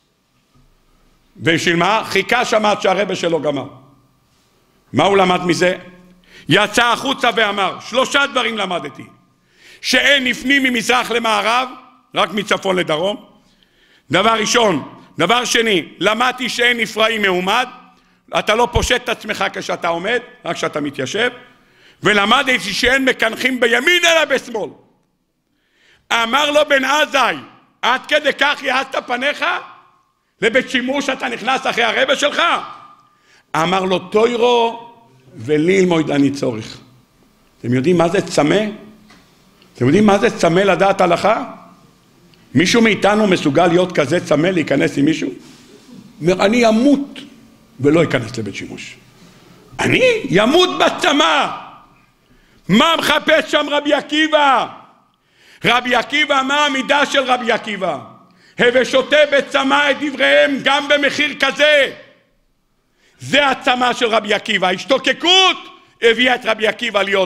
A: בשביל מה? חיכה שם עד שהרבא שלו גמר. מה הוא למד מזה? יצא החוצה ואמר, שלושה דברים למדתי. שאין נפנים ממזרח למערב, רק מצפון לדרום. דבר ראשון. דבר שני, למדתי שאין נפרעים מעומד, אתה לא פושט את עצמך כשאתה עומד, רק כשאתה מתיישב. ולמדתי שאין מקנחים בימין אלא בשמאל. אמר לו בן עזאי, עד כדי כך יעצת פניך? לבית שימוש אתה נכנס אחרי הרבא שלך? אמר לו תוירו וללמוד אני צורך. אתם יודעים מה זה צמא? אתם יודעים מה זה צמא לדעת הלכה? מישהו מאיתנו מסוגל להיות כזה צמא להיכנס עם מישהו? אומר, אני ימות ולא אכנס לבית שימוש. אני ימות בצמא. מה מחפש שם רבי עקיבא? רבי עקיבא, מה המידה של רבי עקיבא? הווה שותה בצמא את דבריהם גם במחיר כזה. זה הצמא של רבי עקיבא. ההשתוקקות הביאה את רבי עקיבא להיות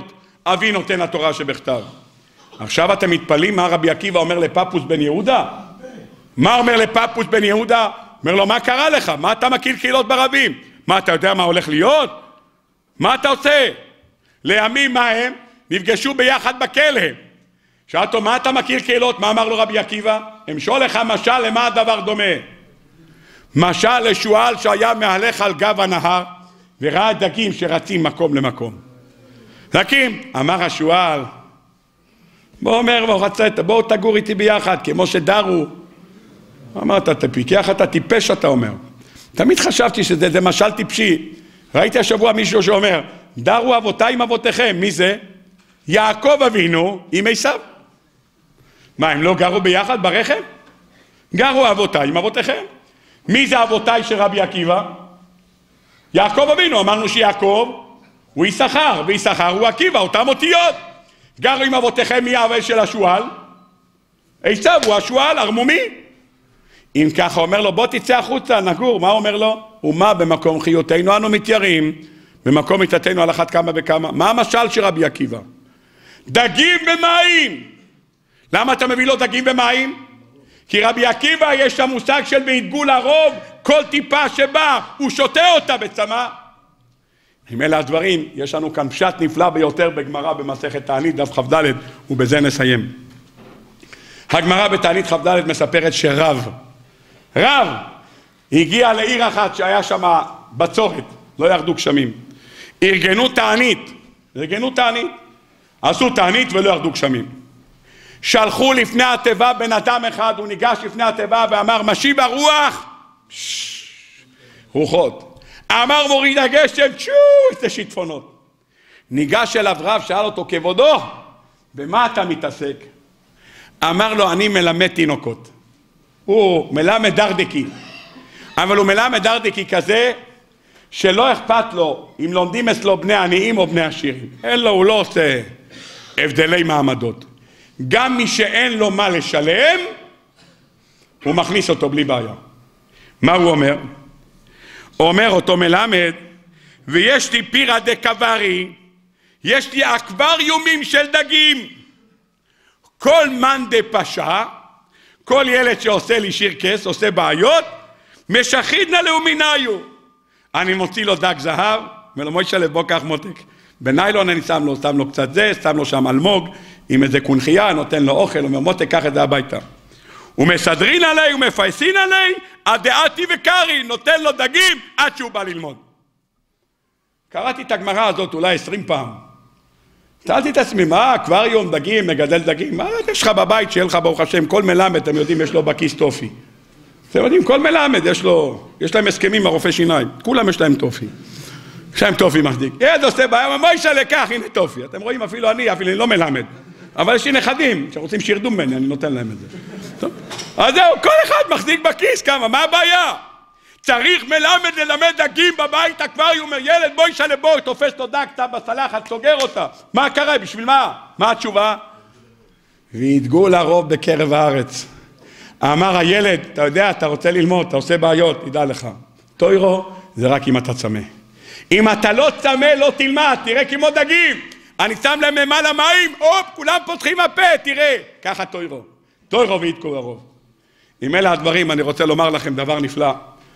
A: אבי נותן התורה שבכתב. עכשיו אתם מתפלאים מה רבי עקיבא אומר לפפוס בן יהודה? מה אומר לפפוס בן יהודה? אומר לו, מה קרה לך? מה אתה מכיר קהילות ברבים? מה, אתה יודע מה הולך להיות? מה אתה עושה? לימים מה הם? נפגשו ביחד בכלא. שאלתו, מה אתה מכיר קהילות? מה אמר לו רבי עקיבא? אמשול לך משל למה הדבר דומה? משל לשועל שהיה מהלך על גב הנהר וראה דגים שרצים מקום למקום. דגים, אמר השועל, בוא אומר, בוא רצית, בואו תגור איתי ביחד, כמו שדרו. אמרת, אתה פיקח, אתה טיפש, אתה אומר. תמיד חשבתי שזה זה משל טיפשי. ראיתי השבוע מישהו שאומר, דרו אבותיי עם אבותיכם, מי זה? יעקב אבינו עם עשיו. מה, הם לא גרו ביחד ברחם? גרו אבותיי עם אבותיכם. מי זה אבותיי של רבי עקיבא? יעקב אבינו, אמרנו שיעקב הוא יששכר, ויששכר הוא עקיבא, אותם אותיות. גרו עם אבותיכם מי האבל של השועל? עשיו הוא השועל, ארמומי. אם ככה אומר לו, בוא תצא החוצה, נגור. מה אומר לו? ומה במקום חיותנו אנו מתיירים, במקום מיתתנו על אחת כמה וכמה. מה המשל של רבי עקיבא? דגים במים. למה אתה מביא לו דגים במים? כי רבי עקיבא יש שם מושג של בהתגול הרוב, כל טיפה שבא, הוא שותה אותה בצמא. עם אלה הדברים, יש לנו כאן פשט נפלא ביותר בגמרא במסכת תענית, דף כ"ד, ובזה נסיים. הגמרא בתענית כ"ד מספרת שרב, רב הגיע לעיר אחת שהיה שם בצורת, לא ירדו גשמים. ארגנו תענית, ארגנו תענית, עשו תענית ולא ירדו גשמים. שלחו לפני התיבה בן אדם אחד, הוא ניגש לפני התיבה ואמר, משיב הרוח, רוחות. אמר מוריד הגשם, צ'ו, איזה שיטפונות. ניגש אליו רב, שאל אותו, כבודו, במה אתה מתעסק? אמר לו, אני מלמד תינוקות. הוא מלמד דרדקי, אבל הוא מלמד דרדקי כזה, שלא אכפת לו אם לומדים אצלו בני עניים או בני עשירים. אין לו, הוא לא עושה הבדלי מעמדות. גם מי שאין לו מה לשלם, הוא מכניס אותו בלי בעיה. מה הוא אומר? אומר אותו מלמד, ויש לי פירה דקברי, יש לי אקווריומים של דגים. כל מן דפשע, כל ילד שעושה לי שירקס, עושה בעיות, משחידנה לאומיניו. אני מוציא לו דג זהב, ולא מוישה לבוא כך מותק. בניילון אני שם לו, שם לו קצת זה, שם לו שם אלמוג, עם איזה קונחייה, נותן לו אוכל, אומר מותק, קח את זה הביתה. ומסדרין עלי ומפייסין עלי, הדעתי וקרי, נותן לו דגים עד שהוא בא ללמוד. קראתי את הגמרא הזאת אולי עשרים פעם. שאלתי את עצמי, מה, אקווריום, דגים, מגדל דגים, מה יש לך בבית שיהיה לך ברוך השם, כל מלמד, אתם יודעים, יש לו בכיס טופי. אתם יודעים, כל מלמד, יש לו, יש להם הסכמים עם הרופא שיניים, כולם יש להם טופי. יש להם טופי מחזיק. ילד עושה בעיה, מה יש לכך, הנה טופי. אתם רואים, אפילו אני, אפילו אני לא מלמד. אבל יש לי נכדים, שרוצים שירדו ממני, אני נותן להם את זה. טוב. אז זהו, כל אחד מחזיק בכיס כמה, מה הבעיה? צריך מלמד ללמד דגים בבית אקווריום, ילד בואי שלה בואי, תופס לו דג, אתה בסלחת, סוגר אותה. מה קרה? בשביל מה? מה התשובה? וידגו לרוב בקרב הארץ. אמר הילד, אתה יודע, אתה רוצה ללמוד, אתה עושה בעיות, תדע לך. תוירו, זה רק אם אתה צמא. אם אתה לא צמא, לא תלמד, תראה כמו דגים. אני שם להם למעלה מים, הופ, כולם פותחים הפה, תראה. ככה תוירו. תוירו וידגו לרוב. עם אלה הדברים, אני רוצה לומר לכם דבר נפלא.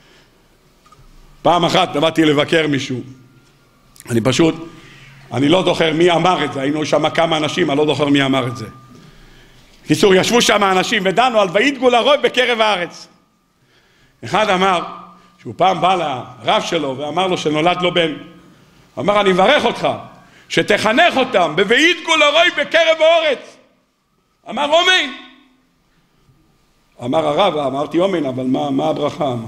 A: פעם אחת באתי לבקר מישהו, אני פשוט, אני לא זוכר מי אמר את זה, היינו שם כמה אנשים, אני לא זוכר מי אמר את זה. קיצור, ישבו שם אנשים ודנו על וידגו לרוב בקרב הארץ. אחד אמר, שהוא פעם בא לרב שלו ואמר לו שנולד לו בן, אמר, אני מברך אותך, שתחנך אותם בוידגו לרוב בקרב הארץ. אמר, אומן. אמר הרב, אמרתי אומן, אבל מה, מה הברכה? מה?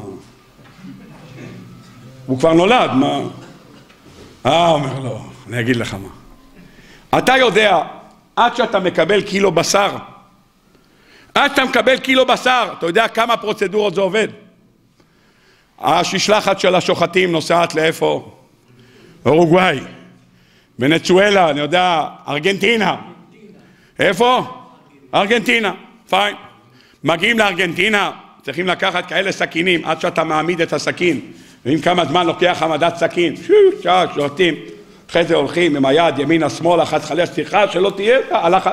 A: הוא כבר נולד, מה? אה, אומר לו, אני אגיד לך מה. אתה יודע, עד שאתה מקבל קילו בשר, עד שאתה מקבל קילו בשר, אתה יודע כמה פרוצדורות זה עובד? הששלחת של השוחטים נוסעת לאיפה? אורוגוואי, ונצואלה, אני יודע, ארגנטינה. איפה? ארגנטינה, פיין. מגיעים לארגנטינה, צריכים לקחת כאלה סכינים, עד שאתה מעמיד את הסכין. ואם כמה זמן לוקח העמדת סכין, שעה, שוחטים, אחרי זה הולכים עם היד ימינה שמאלה, אחת חלש שיחה, שלא תהיה, הלך,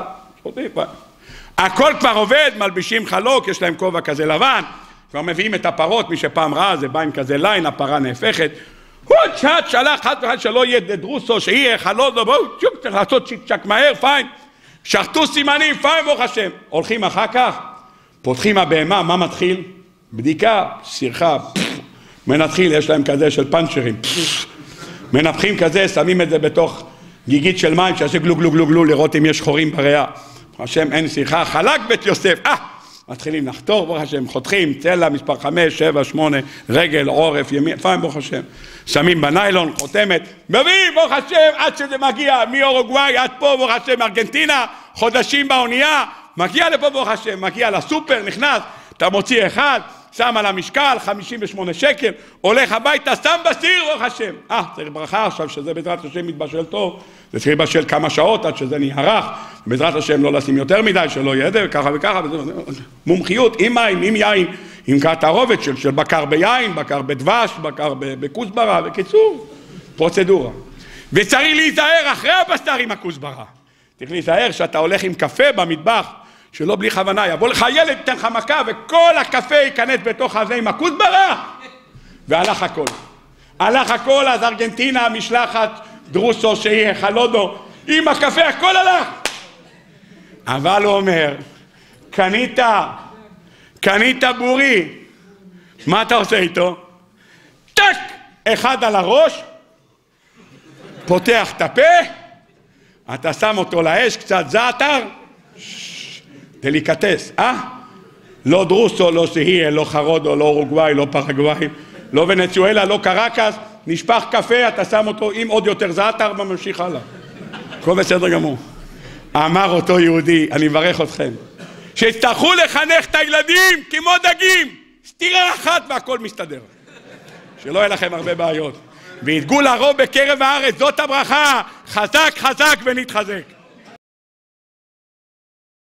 A: הכל כבר עובד, מלבישים חלוק, יש להם כובע כזה לבן, כבר מביאים את הפרות, מי שפעם ראה, זה בא עם כזה ליין, הפרה נהפכת, הוא צ'אט שלח חד וחד שלא יהיה דרוסו, שיהיה חלוד, בואו, צ'וק, צריך לעשות צ'יק צ'ק מהר, פיין, שחטו סימנים, פיין, ברוך השם. הולכים אחר כך, פותחים הבהמה, מה מתחיל? בדיקה, שיחה, מנתחיל, יש להם כזה של פנצ'רים, מנפחים כזה, שמים את זה בתוך גיגית של מים, שעושה גלו גלו גלו גלו, לראות אם יש חורים בריאה. ברוך השם, אין שיחה, חלק בית יוסף, אה! מתחילים לחתור, ברוך השם, חותכים, צלע, מספר חמש, שבע, שמונה, רגל, עורף, ימין, פעם, ברוך השם. שמים בניילון, חותמת, מביאים, ברוך השם, עד שזה מגיע, מאורוגוואי עד פה, ברוך השם, ארגנטינה, חודשים באונייה, מגיע לפה, ברוך השם, מגיע לסופר, נכנס, אתה מוציא אחד, שם על המשקל, חמישים ושמונה שקל, הולך הביתה, שם בסיר, ברוך השם. אה, צריך ברכה עכשיו, שזה בעזרת השם מתבשל טוב, זה צריך לבשל כמה שעות עד שזה נהיה רך, בעזרת השם לא לשים יותר מדי, שלא יהיה זה, וככה וככה, מומחיות, עם מים, עם יין, עם תערובת של, של בקר ביין, בקר בדבש, בקר בכוסברה, בקיצור, פרוצדורה. וצריך להיזהר אחרי הבשר עם הכוסברה. צריך להיזהר שאתה הולך עם קפה במטבח, שלא בלי כוונה, יבוא לך ילד, תן לך מכה, וכל הקפה ייכנס בתוך הזה עם הכוסברה, והלך הכל. הלך הכל, אז ארגנטינה, המשלחת, דרוסו, שיהיה חלודו, עם הקפה, הכל הלך. אבל הוא אומר, קנית, קנית בורי, מה אתה עושה איתו? טק, אחד על הראש, פותח את הפה, אתה שם אותו לאש, קצת זעתר, דליקטס, אה? לא דרוסו, לא שיהיה, לא חרודו, לא אורוגוואי, לא פרגוואי, לא ונצואלה, לא קרקס, נשפך קפה, אתה שם אותו עם עוד יותר זעתר, ממשיך הלאה. הכל בסדר גמור. אמר אותו יהודי, אני מברך אתכם, שיצטרכו לחנך את הילדים כמו דגים, סתירה אחת והכל מסתדר. שלא יהיה לכם הרבה בעיות. וידגו לרוב בקרב הארץ, זאת הברכה, חזק חזק ונתחזק.